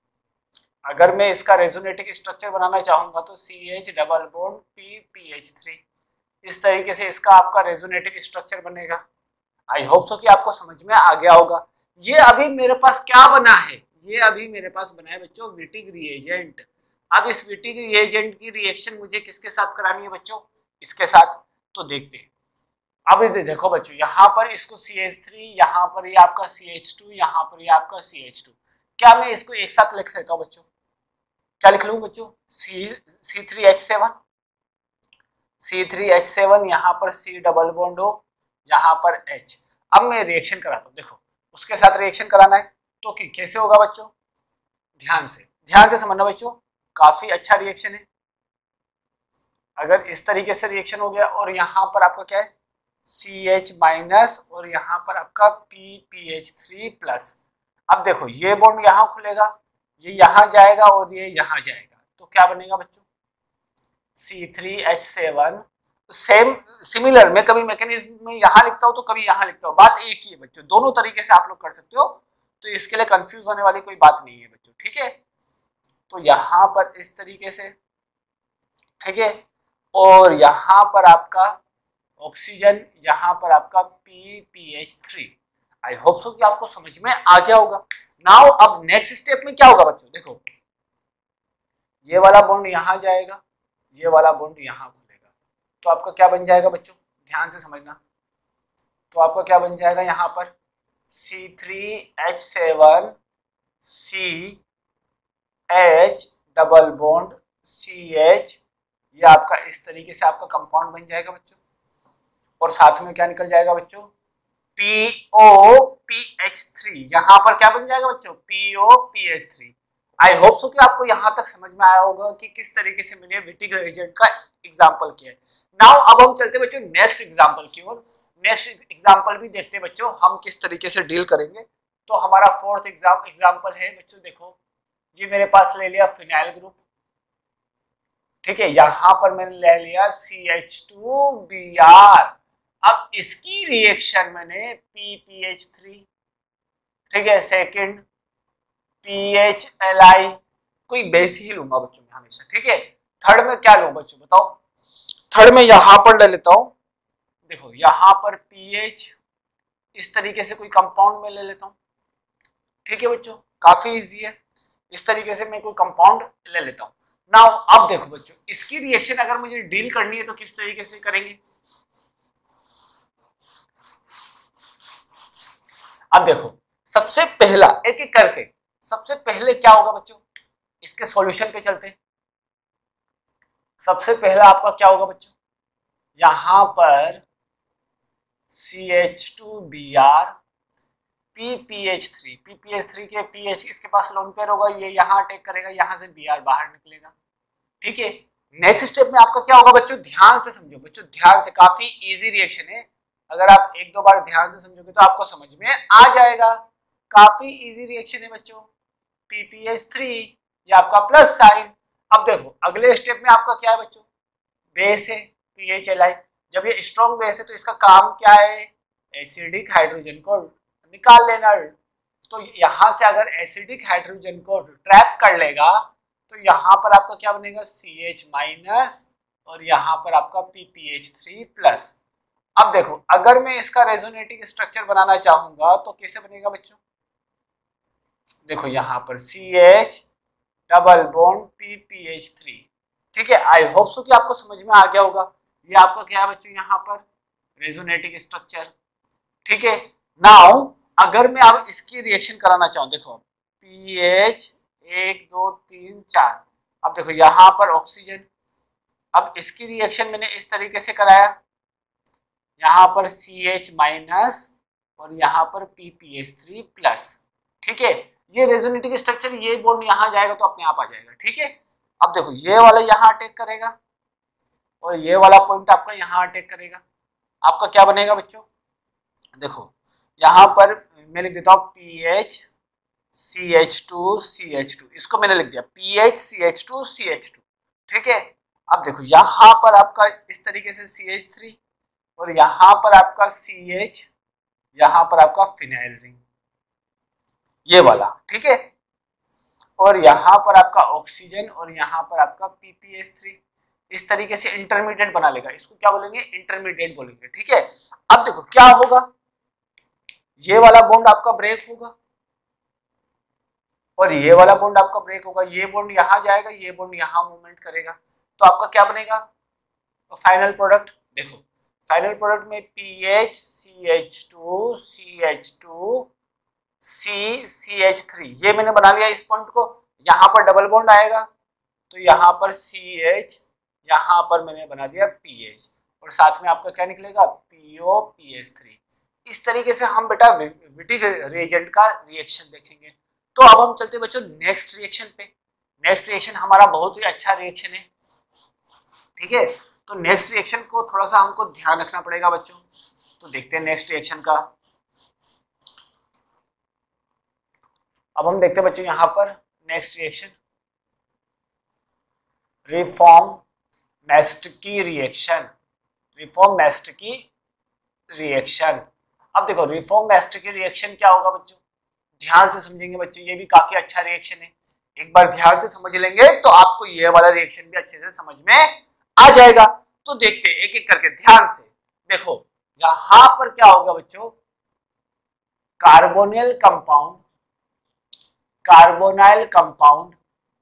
अगर मैं इसका रेजोनेटिक स्ट्रक्चर बनाना चाहूंगा तो C H double bond P P H three, इस तरीके से इसका आपका रेजोनेटिक स्ट्रक्चर बनेगा। आई होप सो कि आपको समझ में आ गया होगा। ये अभी मेरे पास क्या बना है, ये अभी मेरे पास बना है बच्चों विटिग रिएजेंट। अब इस विटिग रिएजेंट की रिएक्शन मुझे किसके साथ करानी है बच्चों, इसके साथ। तो देखते हैं, अब देखो बच्चों, यहाँ पर इसको सी एच थ्री, यहाँ पर ये आपका सी एच टू, यहाँ पर ये आपका सी एच टू। क्या मैं इसको एक साथ लिख लेता हूँ बच्चों, क्या लिख लूँ बच्चों, C C three H seven, C three H seven, यहाँ पर सी डबल बॉन्ड हो, यहाँ पर H। अब मैं रिएक्शन कराता हूँ, देखो उसके साथ रिएक्शन कराना है तो कि कैसे होगा बच्चों, ध्यान से ध्यान से समझना बच्चों, काफी अच्छा रिएक्शन है। अगर इस तरीके से रिएक्शन हो गया और यहाँ पर आपका क्या है सी एच माइनस और यहाँ पर आपका P P H three plus. अब देखो ये बॉन्ड यहाँ खुलेगा, ये यहाँ जाएगा और ये यहाँ जाएगा, तो क्या बनेगा बच्चों C three H seven. Same similar, मैं कभी मैकेनिज्म में यहाँ लिखता हूँ तो कभी यहाँ लिखता हूँ, बात एक ही है बच्चों, दोनों तरीके से आप लोग कर सकते हो, तो इसके लिए कंफ्यूज होने वाली कोई बात नहीं है बच्चों। ठीक है, तो यहाँ पर इस तरीके से, ठीक है, और यहाँ पर आपका ऑक्सीजन, यहाँ पर आपका P P H three. I hope so कि आपको समझ में आ गया होगा। नाउ अब नेक्स्ट स्टेप में क्या होगा बच्चों, देखो ये वाला बॉन्ड यहाँ जाएगा, ये वाला बॉन्ड यहाँ खुलेगा, तो आपका क्या बन जाएगा बच्चों, ध्यान से समझना। तो आपका क्या बन जाएगा यहाँ पर C three H seven C H double bond C H, ये आपका इस तरीके से आपका कंपाउंड बन जाएगा बच्चों। और साथ में क्या निकल जाएगा बच्चों, P O P H three, यहाँ पर क्या बन जाएगा बच्चों P O P H three. I hope so कि आपको यहाँ तक समझ में आया होगा कि किस तरीके से मैंने विटिग रिएजेंट का एग्जांपल किया है। नाउ अब हम चलते बच्चों नेक्स्ट एग्जांपल की ओर। नेक्स्ट एग्जांपल भी देखते हैं बच्चों हम किस तरीके से डील करेंगे। तो हमारा फोर्थ एग्जाम एग्जांपल है बच्चों, देखो ये मेरे पास ले लिया फिनाइल ग्रुप। ठीक है, यहाँ पर मैंने ले लिया C H two B R. अब इसकी रिएक्शन मैंने पी पी एच थ्री, ठीक है, second P H L I, कोई बेस ही लूंगा बच्चों में हमेशा। ठीक है, थर्ड में क्या लूं बच्चों बताओ, थर्ड में यहां पर ले लेता हूं देखो यहाँ पर पीएच इस तरीके से कोई कंपाउंड में ले लेता हूँ, ठीक है बच्चों, काफी इजी है। इस तरीके से मैं कोई कंपाउंड ले लेता हूँ। नाउ अब देखो बच्चों, इसकी रिएक्शन अगर मुझे डील करनी है तो किस तरीके से करेंगे। अब देखो सबसे पहला एक एक करके, सबसे पहले क्या होगा बच्चों, इसके सॉल्यूशन पे चलते हैं। सबसे पहला आपका क्या होगा बच्चों, यहां पर C H two B R P P H three, P P H three के पीएच इसके पास लोन पेयर होगा, ये यहाँ अटैक करेगा, यहाँ से बी आर बाहर निकलेगा, ठीक है। नेक्स्ट स्टेप में आपका क्या होगा बच्चों, ध्यान से समझो बच्चों, ध्यान से, काफी इजी रिएक्शन है, अगर आप एक दो बार ध्यान से समझोगे तो आपको समझ में आ जाएगा। काफी इजी रिएक्शन है बच्चों, पी पी एच थ्री, ये आपका प्लस साइन। अब देखो अगले स्टेप में आपका क्या है बच्चों, बेस है पी एच एल आई, जब ये स्ट्रॉन्ग बेस है तो इसका काम क्या है, एसिडिक हाइड्रोजन को निकाल लेना। तो यहां से अगर एसिडिक हाइड्रोजन को ट्रैप कर लेगा तो यहाँ पर आपका क्या बनेगा, सी एच माइनस, और यहाँ पर आपका P P H three plus. अब देखो अगर मैं इसका रेजोनेटिंग स्ट्रक्चर बनाना चाहूंगा तो कैसे बनेगा बच्चों, देखो यहाँ पर C H double bond P P H three, ठीक है। आई होप सो कि आपको समझ में आ गया होगा। ये आपका क्या है बच्चों, यहाँ पर रेजोनेटिंग स्ट्रक्चर, ठीक है। नाउ अगर मैं अब इसकी रिएक्शन कराना चाहूँ, देखो पी एच एक दो तीन चार, अब देखो यहाँ पर ऑक्सीजन, अब इसकी रिएक्शन मैंने इस तरीके से कराया, यहाँ पर सी एच माइनस और यहाँ पर P P H three plus, ठीक है। ये रेजोनेटिंग स्ट्रक्चर, ये बॉन्ड यहाँ जाएगा तो अपने आप आ जाएगा, ठीक है। अब देखो ये वाला यहाँ अटैक करेगा और ये वाला पॉइंट आपका यहाँ अटैक करेगा, आपका क्या बनेगा बच्चों, देखो यहाँ पर मैं लिख देता हूँ P H C H two C H two, इसको मैंने लिख दिया P H C H two C H two, ठीक है। अब देखो यहाँ पर आपका इस तरीके से सी एच थ्री और यहाँ पर आपका सी एच, यहाँ पर आपका फिनाइल रिंग, ये वाला, ठीक है। और यहाँ पर आपका ऑक्सीजन और यहाँ पर आपका पी पी एच थ्री, इस तरीके से इंटरमीडिएट बना लेगा, इसको क्या बोलेंगे, इंटरमीडिएट बोलेंगे, ठीक है। अब देखो क्या होगा, ये वाला बॉन्ड आपका ब्रेक होगा और ये वाला बॉन्ड आपका ब्रेक होगा, ये बॉन्ड यहाँ जाएगा, ये बॉन्ड यहाँ मूवमेंट करेगा, तो आपका क्या बनेगा, फाइनल प्रोडक्ट। देखो फाइनल प्रोडक्ट में P H C H two C H two C C H three, ये मैंने बना लिया इस पॉइंट को, यहाँ पर डबल बॉन्ड आएगा तो यहाँ पर सी एच, यहाँ पर मैंने बना दिया पी एच, और साथ में आपका क्या निकलेगा, P O P H three. इस तरीके से हम बेटा विटिक रिएजेंट का रिएक्शन देखेंगे। तो अब हम चलते बच्चों नेक्स्ट रिएक्शन पे। नेक्स्ट रिएक्शन हमारा बहुत ही अच्छा रिएक्शन है, ठीक है। तो नेक्स्ट रिएक्शन को थोड़ा सा हमको ध्यान रखना पड़ेगा बच्चों, तो देखते हैं नेक्स्ट रिएक्शन का। अब हम देखते हैं बच्चों यहाँ पर next reaction, Reformatsky reaction, Reformatsky reaction. अब देखो रिफॉर्म मैस्टकी रिएक्शन क्या होगा बच्चों, ध्यान से समझेंगे बच्चों, ये भी काफी अच्छा रिएक्शन है, एक बार ध्यान से समझ लेंगे तो आपको ये वाला रिएक्शन भी अच्छे से समझ में आ जाएगा। तो देखते हैं एक एक करके ध्यान से। देखो यहां पर क्या होगा बच्चों, कार्बोनिल कंपाउंड, कार्बोनाइल कंपाउंड,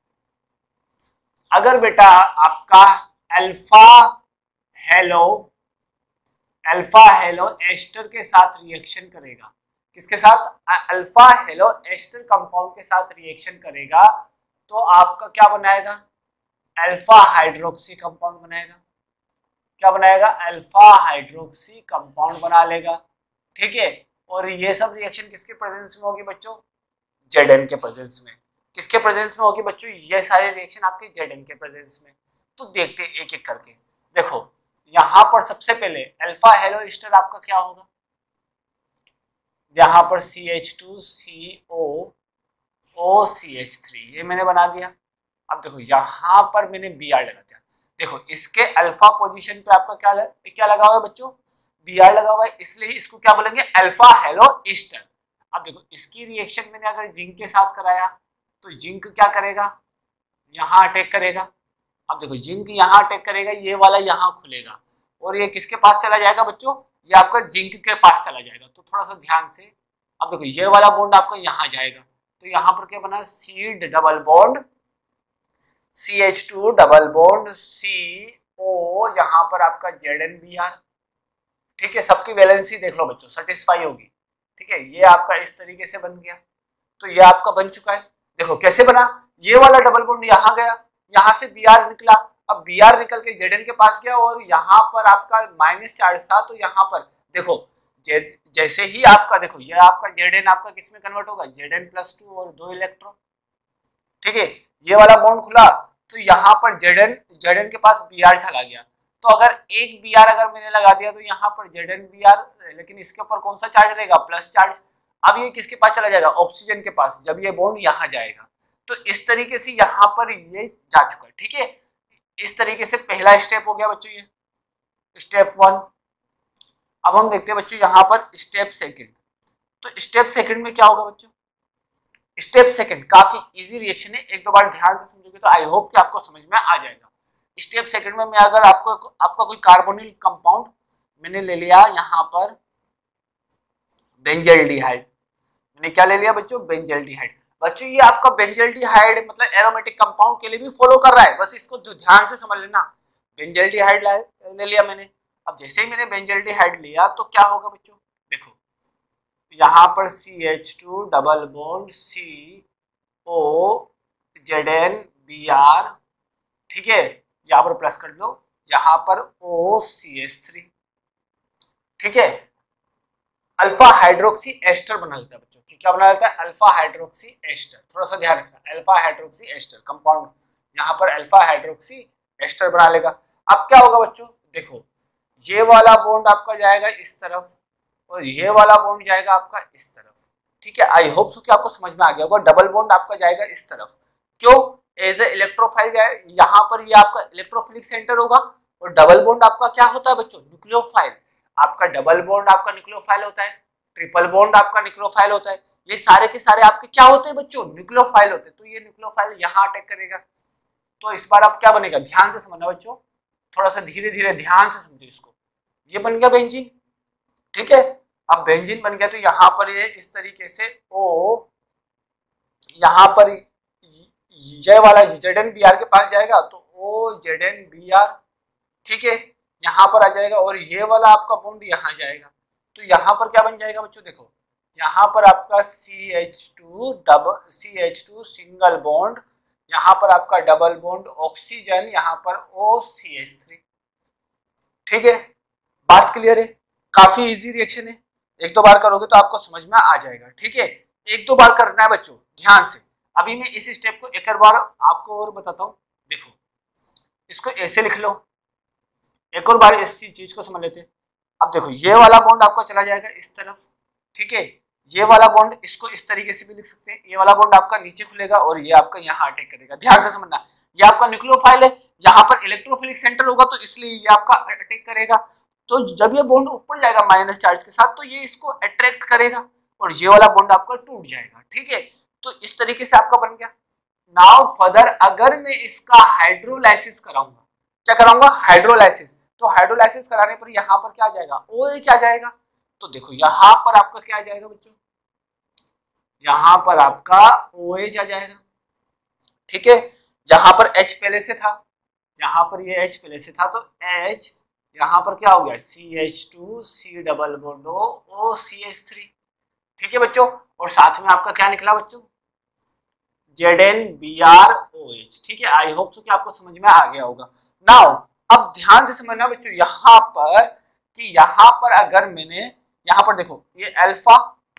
अगर बेटा आपका alpha halo, alpha halo ester के साथ रिएक्शन करेगा, किसके साथ, अल्फा हेलो एस्टर कंपाउंड के साथ रिएक्शन करेगा, तो आपका क्या बनाएगा, अल्फा हाइड्रोक्सी कंपाउंड बनाएगा, क्या बनाएगा, अल्फा हाइड्रोक्सी कंपाउंड बना लेगा, ठीक है। और ये सब रिएक्शन किसके प्रेजेंस में होगी बच्चों, जेड के प्रेजेंस में। किसके प्रेजेंस में होगी बच्चों, ये सारे रिएक्शन आपके जेड के प्रेजेंस में। तो देखते हैं एक एक करके। देखो यहाँ पर सबसे पहले अल्फा हेलो एस्टर आपका क्या होगा, यहाँ पर C H two C O O C H three, ये मैंने बना दिया। अब देखो यहाँ पर मैंने बी आर लगा दिया, देखो इसके अल्फा पोजीशन पे आपका क्या लग, क्या लगा हुआ है बच्चों, बी आर लगा हुआ है, इसलिए इसको क्या बोलेंगे, अल्फा हेलो एस्टर। अब देखो इसकी रिएक्शन मैंने अगर जिंक के साथ कराया तो जिंक क्या करेगा, यहाँ अटैक करेगा। अब देखो जिंक यहाँ अटैक करेगा, ये वाला यहाँ खुलेगा और ये किसके पास चला जाएगा बच्चों, ये आपका जिंक के पास चला जाएगा। तो थोड़ा सा ध्यान से, अब देखो ये वाला बॉन्ड आपका यहाँ जाएगा, तो यहाँ पर क्या बना, C double bond C H two double bond C O, यहाँ पर आपका जेड एन बी आर। ठीक है, सबकी वैलेंसी देख लो बच्चों, सेटिस्फाई होगी। ठीक है, ये आपका इस तरीके से बन गया, तो ये आपका बन चुका है। देखो कैसे बना, ये वाला डबल बॉन्ड यहाँ गया, यहाँ से बी आर निकला, अब बी आर निकल के जेड एन के पास गया और यहाँ पर आपका माइनस चार्ज था, तो यहाँ पर देखो जैसे ही आपका देखो ये आपका जेड एन आपका किस में कन्वर्ट होगा, जेड एन प्लस टू और दो इलेक्ट्रॉन। ठीक है, ये वाला बॉन्ड खुला, तो यहाँ पर जेड एन जेड एन के पास बी आर चला गया, तो अगर एक बी आर अगर मैंने लगा दिया तो यहाँ पर जेड एन बी आर, लेकिन इसके ऊपर कौन सा चार्ज रहेगा, प्लस चार्ज। अब ये किसके पास चला जाएगा, ऑक्सीजन के पास, जब ये बॉन्ड यहाँ जाएगा। तो इस तरीके से यहाँ पर ये जा चुका है। ठीक है, इस तरीके से पहला स्टेप हो गया बच्चों, ये स्टेप वन। अब हम देखते हैं बच्चों यहाँ पर स्टेप सेकंड। तो स्टेप सेकंड में क्या होगा बच्चों, स्टेप सेकंड काफी इजी रिएक्शन है, एक दो बार ध्यान से समझोगे तो आई होप कि आपको समझ में आ जाएगा। स्टेप सेकंड में मैं अगर आपको आपका कोई कार्बोनिल कंपाउंड मैंने ले लिया यहाँ पर बेंजल्डिहाइड, मैंने क्या ले लिया बच्चों, बेंजल्डिहाइड। बच्चों ये आपका बेंजल्डिहाइड मतलब एरोमेटिक कंपाउंड के लिए भी फॉलो कर रहा है, बस इसको ध्यान से समझ लेना। बेंजल्डिहाइड ले लिया मैंने, अब जैसे ही मैंने बेंजल्डिहाइड लिया तो क्या होगा बच्चों, देखो यहाँ पर C H two double bond C O Z N B R. ठीक है, यहाँ पर प्लस कर लो, यहाँ पर ओ सी एच थ्री। ठीक है, अल्फा हाइड्रोक्सी एस्टर बना लेता है बच्चों, क्या बना लेता है, अल्फा हाइड्रोक्सी एस्टर। थोड़ा सा ध्यान रखना, अल्फा हाइड्रोक्सी एस्टर कंपाउंड यहाँ पर अल्फा हाइड्रोक्सी एस्टर बना लेगा। अब क्या होगा बच्चों, देखो ये वाला बॉन्ड आपका जाएगा इस तरफ और ये वाला बॉन्ड जाएगा आपका इस तरफ। ठीक है, आई होप सो कि आपको समझ में आ गया होगा। डबल बॉन्ड आपका जाएगा इस तरफ, क्यों, एज ए इलेक्ट्रोफाइल जाए, यहाँ पर ये आपका इलेक्ट्रोफिलिक सेंटर होगा, और डबल बॉन्ड आपका क्या होता है बच्चों, न्यूक्लियोफाइल। आपका डबल बॉन्ड आपका न्यूक्लियोफाइल होता है, ट्रिपल बॉन्ड आपका न्यूक्लियोफाइल होता है, ये सारे के सारे आपके क्या होते हैं बच्चों, न्यूक्लियोफाइल होते हैं। तो ये न्यूक्लियोफाइल यहाँ अटैक करेगा, तो इस बार आप क्या बनेगा, ध्यान से समझना बच्चों, थोड़ा सा धीरे धीरे ध्यान से समझो इसको। ये बन गया बेंजीन। ठीक है, अब बेंजीन बन गया तो यहाँ पर ये इस तरीके से ओ, यहाँ पर ये वाला जेड एन बी आर के पास जाएगा, तो O Z N B R. ठीक है, यहाँ पर आ जाएगा और ये वाला आपका बॉन्ड यहाँ जाएगा, तो यहाँ पर क्या बन जाएगा बच्चों, देखो यहाँ पर आपका C H two double C H two single bond, यहाँ पर आपका डबल बॉन्ड ऑक्सीजन, यहाँ पर ओ सी एच थ्री। ठीक है, बात क्लियर है, काफी इजी रिएक्शन है, एक दो बार करोगे तो आपको समझ में आ जाएगा। ठीक है, एक दो बार करना है बच्चों ध्यान से। अभी मैं इस स्टेप को एक बार आपको और बताता हूँ, देखो इसको ऐसे लिख लो, एक और बार इस चीज को समझ लेते हैं। अब देखो ये वाला बॉन्ड आपका चला जाएगा इस तरफ। ठीक है, ये वाला बॉन्ड इसको इस तरीके से भी लिख सकते हैं, ये वाला बॉन्ड आपका नीचे खुलेगा और ये आपका यहाँ अटैक करेगा। ध्यान से समझना, ये आपका न्यूक्लियोफाइल है, यहाँ पर इलेक्ट्रोफिलिक सेंटर होगा तो इसलिए ये आपका अटैक करेगा। तो जब ये बॉन्ड ऊपर जाएगा माइनस चार्ज के साथ, तो ये इसको अट्रैक्ट करेगा और ये वाला बॉन्ड आपका टूट जाएगा। ठीक है, तो इस तरीके से आपका बन गया। नाउ फर्दर अगर मैं इसका हाइड्रोलाइसिस कराऊंगा, क्या कराऊंगा, हाइड्रोलाइसिस, तो हाइड्रोलाइसिस कराने पर यहाँ पर क्या आ जाएगा, OH आ जाएगा। तो देखो यहाँ पर आपका क्या आ जाएगा बच्चों, यहाँ पर आपका OH आ जाएगा। ठीक है, जहां पर H पहले से था, यहाँ पर ये H पहले से था, तो H यहाँ पर क्या हो गया, C H two C double bond O C H three. ठीक है बच्चों, और साथ में आपका क्या निकला बच्चों, Z N B R O H. ठीक है, आई होप सो कि आपको समझ में आ गया होगा। नाउ अब ध्यान से समझना बच्चों, यहाँ पर कि यहाँ पर अगर मैंने यहाँ पर देखो ये अल्फा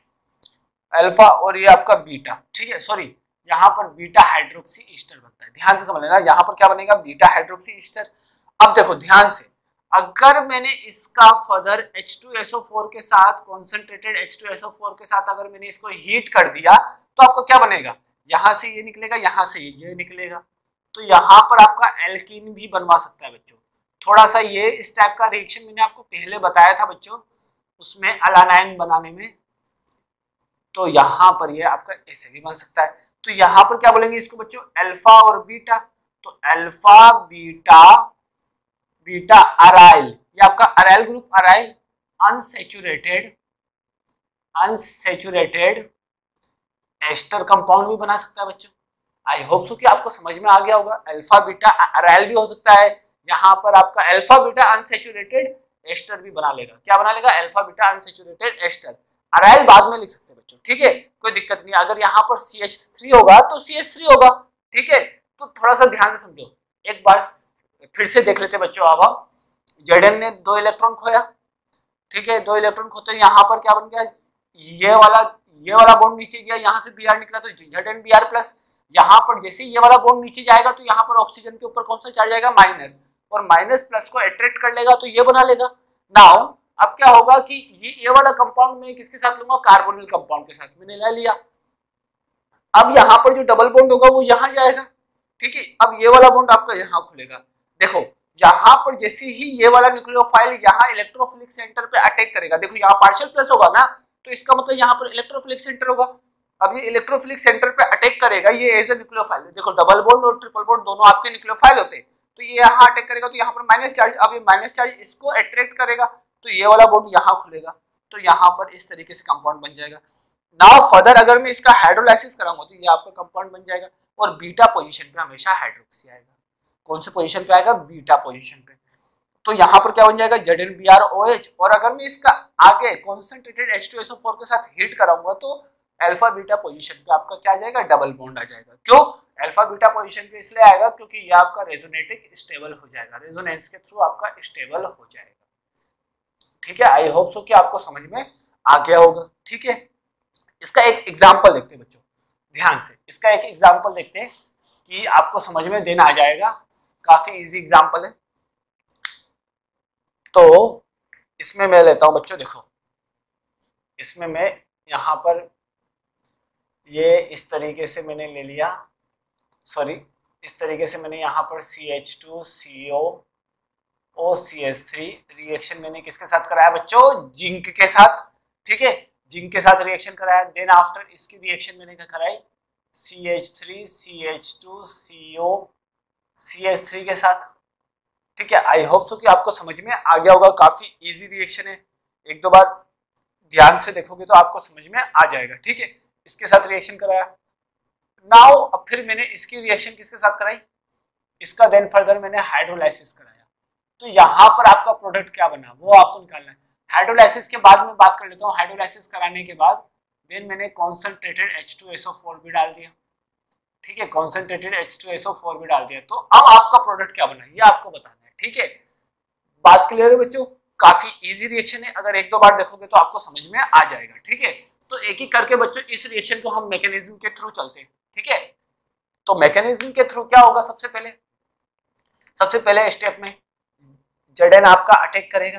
अल्फा और ये आपका बीटा, ठीक है, सॉरी यहाँ पर बीटा हाइड्रोक्सी ईस्टर बनता है। ध्यान से समझ लेना, यहाँ पर क्या बनेगा, बीटा हाइड्रोक्सी ईस्टर। अब देखो ध्यान से, अगर मैंने इसका further H two S O four के साथ concentrated H two S O four के साथ अगर मैंने इसको हीट कर दिया, तो आपको क्या बनेगा, यहाँ से ये निकलेगा, यहाँ से ये निकलेगा, तो यहाँ पर आपका एल्कीन भी बनवा सकता है बच्चों। थोड़ा सा ये इस टाइप का रिएक्शन मैंने आपको पहले बताया था बच्चों, उसमें अलानाइन बनाने में, तो यहाँ पर ये आपका ऐसे भी बन सकता है। तो यहाँ पर क्या बोलेंगे इसको बच्चों, अल्फा और बीटा, तो अल्फा बीटा बीटा अराइल, ये आपका aryl group, aryl unsaturated unsaturated ester compound भी बना सकता है बच्चों। आई होप सो कि आपको समझ में आ गया होगा। अल्फा बीटा अराइल भी हो सकता है, यहाँ पर आपका अल्फा बीटा अनसैचुरेटेड एस्टर भी बना लेगा। क्या बना लेगा? Alpha beta unsaturated ester. Aryl बाद में लिख सकते हैं बच्चों, ठीक है, कोई दिक्कत नहीं। अगर यहाँ पर सी एच थ्री होगा तो सी एच थ्री होगा, ठीक है। तो थोड़ा सा ध्यान से समझो, एक बार फिर से देख लेते बच्चों। अब हम जेडन ने दो इलेक्ट्रॉन खोया, ठीक है, दो इलेक्ट्रॉन खोते यहाँ पर क्या बन गया? ये वाला ये वाला बॉन्ड नीचे गया, यहाँ से बी आर निकला तो जेडन बी आर प्लस। यहाँ पर जैसे ये वाला बॉन्ड नीचे जाएगा तो यहाँ पर ऑक्सीजन के ऊपर कौन सा चार्ज आएगा? माइनस, और माइनस प्लस को अट्रैक्ट कर लेगा तो ये बना लेगा। नाउ अब क्या होगा कि ये ये वाला कंपाउंड में किसके साथ लूंगा? कार्बोनिल कंपाउंड के साथ मैंने ले लिया। अब यहाँ पर जो डबल बॉन्ड होगा वो यहाँ जाएगा, ठीक है। अब ये वाला बॉन्ड आपका यहाँ खुलेगा। देखो यहाँ पर जैसे ही ये वाला न्यूक्लियोफाइल यहाँ इलेक्ट्रोफिलिक सेंटर पे अटैक करेगा, देखो यहाँ पार्शियल प्लस होगा ना, तो इसका मतलब यहाँ पर इलेक्ट्रोफिलिक सेंटर होगा। अब ये इलेक्ट्रोफिलिक सेंटर पे अटैक करेगा, ये एज ए न्यूक्लियोफाइल। देखो डबल बॉन्ड और ट्रिपल बॉन्ड दोनों आपके न्यूक्लियोफाइल होते हैं, तो ये यहाँ अटैक करेगा तो यहाँ पर माइनस चार्ज, अब ये माइनस चार्ज इसको अट्रैक्ट करेगा तो ये वाला बॉन्ड यहाँ खुलेगा, तो यहाँ पर इस तरीके से कंपाउंड बन जाएगा। नाउ फर्दर अगर मैं इसका हाइड्रोलाइसिस कराऊंगा तो ये आपका कंपाउंड बन जाएगा, और बीटा पोजीशन पे हमेशा हाइड्रोक्सी आएगा। कौन से पोजीशन पे आएगा? बीटा पोजीशन पे। तो यहाँ पर क्या बन जाएगा? Z N B R O H. और अगर मैं इसका आगे concentrated H two S O four के साथ हीट कराऊंगा तो अल्फा बीटा पोजीशन पे आपका क्या आ जाएगा? डबल बॉन्ड आ जाएगा। क्यों अल्फा बीटा पोजीशन पे? इसलिए आएगा क्योंकि ये आपका रेजोनेटिक स्टेबल हो जाएगा, रेजोनेंस के थ्रू आपका स्टेबल हो जाएगा, ठीक है। आई होप सो कि आपको समझ में आ गया होगा, ठीक है। इसका एक एग्जाम्पल देखते हैं बच्चों, ध्यान से इसका एक एग्जाम्पल देखते हैं कि आपको समझ में देना आ जाएगा। काफी इजी एग्जाम्पल है। तो इसमें मैं लेता हूं बच्चों, देखो इसमें मैं यहाँ पर ये इस तरीके से मैंने ले लिया, सॉरी इस तरीके से मैंने यहाँ पर C H two C O O C H three reaction मैंने किसके साथ कराया बच्चों? जिंक के साथ, ठीक है, जिंक के साथ रिएक्शन कराया। देन आफ्टर इसकी रिएक्शन मैंने क्या कराई? C H three C H two C O C H three के साथ, ठीक है। आई होप सो कि आपको समझ में आ गया होगा। काफी इजी रिएक्शन है, एक दो बार ध्यान से देखोगे तो आपको समझ में आ जाएगा, ठीक है। इसके साथ रिएक्शन कराया। नाउ अब फिर मैंने इसकी रिएक्शन किसके साथ कराई? इसका देन फर्दर मैंने हाइड्रोलाइसिस कराया। तो यहाँ पर आपका प्रोडक्ट क्या बना वो आपको निकालना है। हाइड्रोलाइसिस के बाद में बात कर लेता हूँ। हाइड्रोलाइसिस कराने के बाद देन मैंने concentrated H two S O four भी डाल दिया, ठीक है, concentrated H two S O four भी डाल दिया। तो अब आपका प्रोडक्ट क्या बना ये आपको बताना है, ठीक है। बात क्लियर है बच्चों? काफी इजी रिएक्शन है, अगर एक दो बार देखोगे तो आपको समझ में आ जाएगा, ठीक है। तो एक एक करके बच्चों इस रिएक्शन को हम मैकेनिज्म के थ्रू चलते हैं, ठीक है। तो मैकेनिज्म के थ्रू क्या होगा? सबसे पहले सबसे पहले स्टेप में जेडन आपका अटैक करेगा।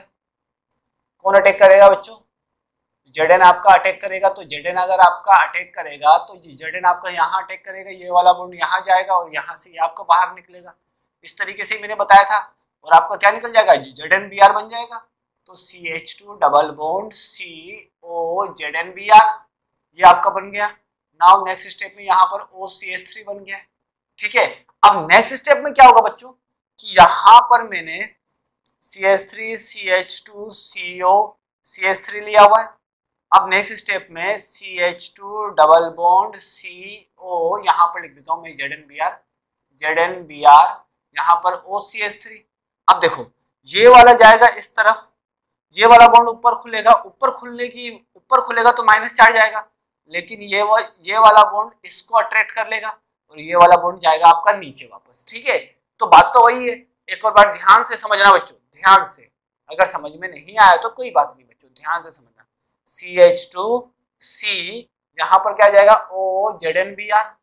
कौन अटैक करेगा बच्चों? जेडन आपका अटैक करेगा। तो जेडन अगर आपका अटैक करेगा तो जेडन आपका यहाँ अटैक करेगा, ये वाला बॉन्ड यहाँ जाएगा और यहाँ से ये आपका बाहर निकलेगा। इस तरीके से मैंने बताया था। और आपका क्या निकल जाएगा? जेडन बी आर बन जाएगा। तो C H two double bond C O Z N B R, ये आपका बन गया। नाउ नेक्स्ट स्टेप में यहाँ पर ओ सी एच थ्री बन गया, ठीक है। अब नेक्स्ट स्टेप में क्या होगा बच्चों कि यहाँ पर मैंने C H three C H two C O C H three लिया हुआ है। अब नेक्स्ट स्टेप में C H two double bond C O यहाँ पर लिख देता हूँ मैं Z N B R, Z N B R यहाँ पर ओ सी एच थ्री। अब देखो ये वाला जाएगा इस तरफ, ये वाला बॉन्ड ऊपर खुलेगा, ऊपर खुलने की ऊपर खुलेगा तो माइनस चार्ज आएगा, लेकिन ये वा, ये वाला बॉन्ड इसको अट्रैक्ट कर लेगा और ये वाला बॉन्ड जाएगा आपका नीचे वापस, ठीक है। तो बात तो वही है। एक और बार ध्यान से समझना बच्चों, ध्यान से, अगर समझ में नहीं आया तो कोई बात नहीं बच्चों, ध्यान से समझना। सी एच टू सी यहाँ पर क्या जाएगा? O Z N B R,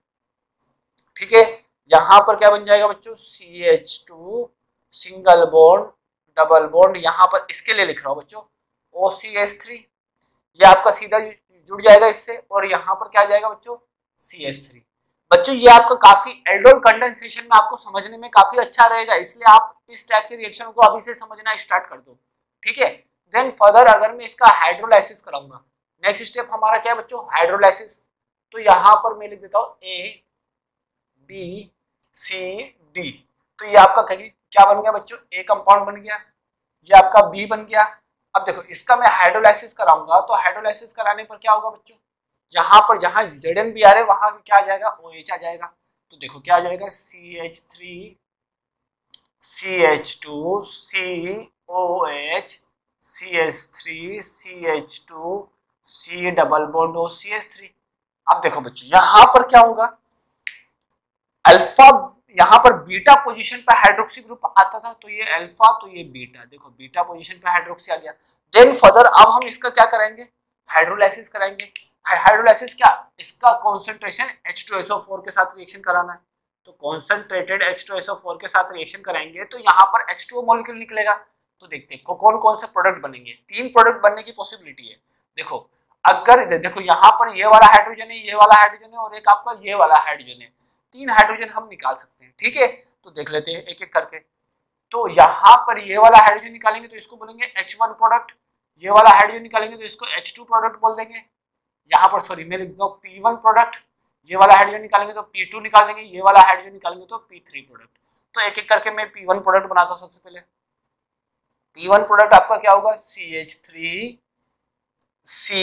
ठीक है। यहाँ पर क्या बन जाएगा बच्चों? C H two single bond double bond, यहाँ पर इसके लिए लिख रहा हूँ बच्चों ओ सी एच थ्री, ये आपका सीधा जुड़ जाएगा इससे। और यहाँ पर क्या जाएगा बच्चों? C H three. बच्चों ये आपका काफी एल्डोल कंडेंसेशन में आपको समझने में काफी अच्छा रहेगा, इसलिए आप इस टाइप के रिएक्शन को अभी से समझना स्टार्ट कर दो, ठीक है। देन फर्दर अगर मैं इसका हाइड्रोलाइसिस कराऊंगा, नेक्स्ट स्टेप हमारा क्या है बच्चों? हाइड्रोलाइसिस। तो यहाँ पर मैं लिख देता हूँ ए बी सी डी। तो ये आपका क्या बन गया बच्चों? ए कंपाउंड बन गया। ये आपका बी बन गया। अब देखो इसका मैं हाइड्रोलाइसिस कराऊंगा तो हाइड्रोलाइसिस कराने पर क्या होगा बच्चों, यहाँ पर जहां जेड एन बी आ रहे वहां क्या आ जाएगा, ओ एच आ जाएगा। तो देखो क्या आ जाएगा, C H three C H two C O H C H three C H two C double bond O C H three. अब देखो बच्चों यहां पर क्या होगा, अल्फा यहाँ पर बीटा पोजीशन पे हाइड्रोक्सी ग्रुप आता था, तो ये अल्फा तो ये बीटा, देखो बीटा पोजीशन पे हाइड्रोक्सी आ गया। देन फर्दर अब हम इसका क्या कराएंगे, हाइड्रोलाइसिस कराएंगे। हाइड्रोलाइसिस क्या, इसका concentration H two S O four के साथ रिएक्शन कराना है, तो concentrated H two S O four के साथ रिएक्शन कराएंगे तो यहाँ पर एच टू ओ मॉलिक्यूल निकलेगा। तो देखते हैं कौन कौन से प्रोडक्ट बनेंगे, तीन प्रोडक्ट बनने की पॉसिबिलिटी है। देखो अगर देखो यहाँ पर ये वाला हाइड्रोजन है, ये वाला हाइड्रोजन है और एक आपका ये वाला हाइड्रोजन है, तीन हाइड्रोजन हम निकाल सकते हैं, ठीक है। तो देख लेते हैं एक एक करके। तो यहाँ पर ये वाला हाइड्रोजन निकालेंगे तो इसको बोलेंगे एच वन प्रोडक्ट, ये वाला हाइड्रोजन निकालेंगे तो इसको एच टू प्रोडक्ट बोल देंगे। यहाँ पर सॉरी मैं लिख दूं पी वन प्रोडक्ट, ये वाला हाइड्रोजन निकालेंगे तो पी टू निकाल देंगे, ये वाला हाइड्रोजन निकालेंगे तो पी थ्री प्रोडक्ट। तो एक एक करके मैं पी वन प्रोडक्ट बनाता हूँ। सबसे पहले पी वन प्रोडक्ट आपका क्या होगा, C H three C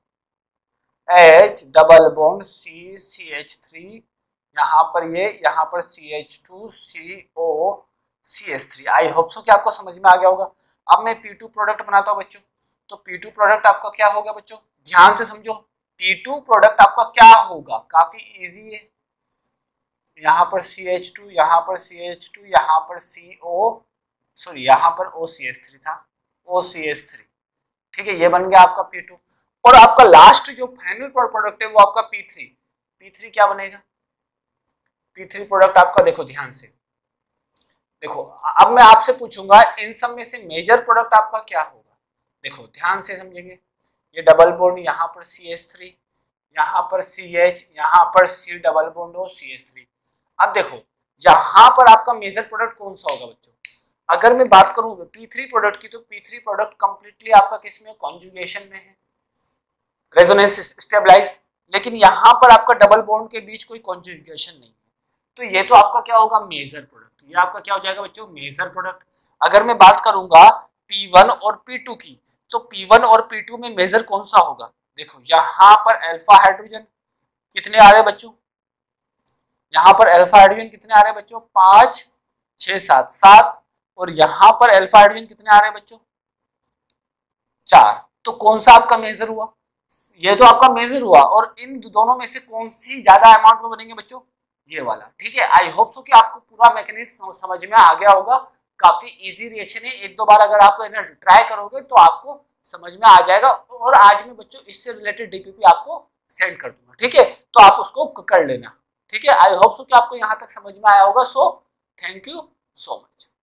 H double bond C C H three, यहाँ पर ये यहाँ पर C H two C O C H three. I hope so कि आपको समझ में आ गया होगा। अब मैं पी टू प्रोडक्ट बनाता हूँ बच्चों। तो पी टू प्रोडक्ट आपका क्या होगा बच्चों, ध्यान से समझो। पी टू प्रोडक्ट आपका क्या होगा, काफी इजी है। यहाँ पर सी एच टू, यहाँ पर सी एच टू, यहाँ पर सी ओ सॉरी यहाँ पर ओ सी एच थ्री था, ओ सी एच थ्री, ठीक है। ये बन गया आपका पी टू। और आपका लास्ट जो फाइनल प्रोडक्ट है वो आपका पी थ्री। पी थ्री क्या बनेगा, पी थ्री प्रोडक्ट आपका देखो ध्यान से, देखो अब मैं आपसे पूछूंगा इन सब में से मेजर प्रोडक्ट आपका क्या होगा। देखो ध्यान से समझेंगे, ये डबल बॉन्ड यहाँ पर सी एच थ्री, यहाँ पर सी एच, यहाँ पर C double bond O C H three. अब देखो यहाँ पर आपका मेजर प्रोडक्ट कौन सा होगा बच्चों, अगर मैं बात करूं पी थ्री प्रोडक्ट की तो पी थ्री प्रोडक्ट कंप्लीटली आपका किसमें, कॉन्जुगेशन में है, रेजोनेंस स्टेबलाइज। लेकिन यहाँ पर आपका डबल बॉन्ड के बीच कोई कॉन्जुगेशन नहीं है, तो ये तो आपका क्या होगा, मेजर प्रोडक्ट। ये आपका क्या हो जाएगा बच्चों, मेजर प्रोडक्ट। अगर मैं बात करूंगा पी वन और पी टू की, तो पी वन और पी टू में मेजर कौन सा होगा, देखो यहाँ पर अल्फा हाइड्रोजन कितने आ रहे हैं बच्चों, यहाँ पर अल्फा हाइड्रोजन कितने आ रहे हैं बच्चों, पांच छह सात सात, और यहाँ पर अल्फा हाइड्रोजन कितने आ रहे हैं बच्चों, चार। तो कौन सा आपका मेजर हुआ, ये तो आपका मेजर हुआ। और इन दोनों में से कौन सी ज्यादा अमाउंट में बनेंगे बच्चों, ये वाला, ठीक है। आई होप सो कि आपको पूरा मैकेनिज्म समझ में आ गया होगा। काफी इजी रिएक्शन है, एक दो बार अगर आप ट्राई करोगे तो आपको समझ में आ जाएगा। और आज मैं बच्चों इससे रिलेटेड डीपीपी आपको सेंड कर दूंगा, ठीक है, तो आप उसको कर लेना, ठीक है। आई होप सो कि आपको यहाँ तक समझ में आया होगा। So thank you so much.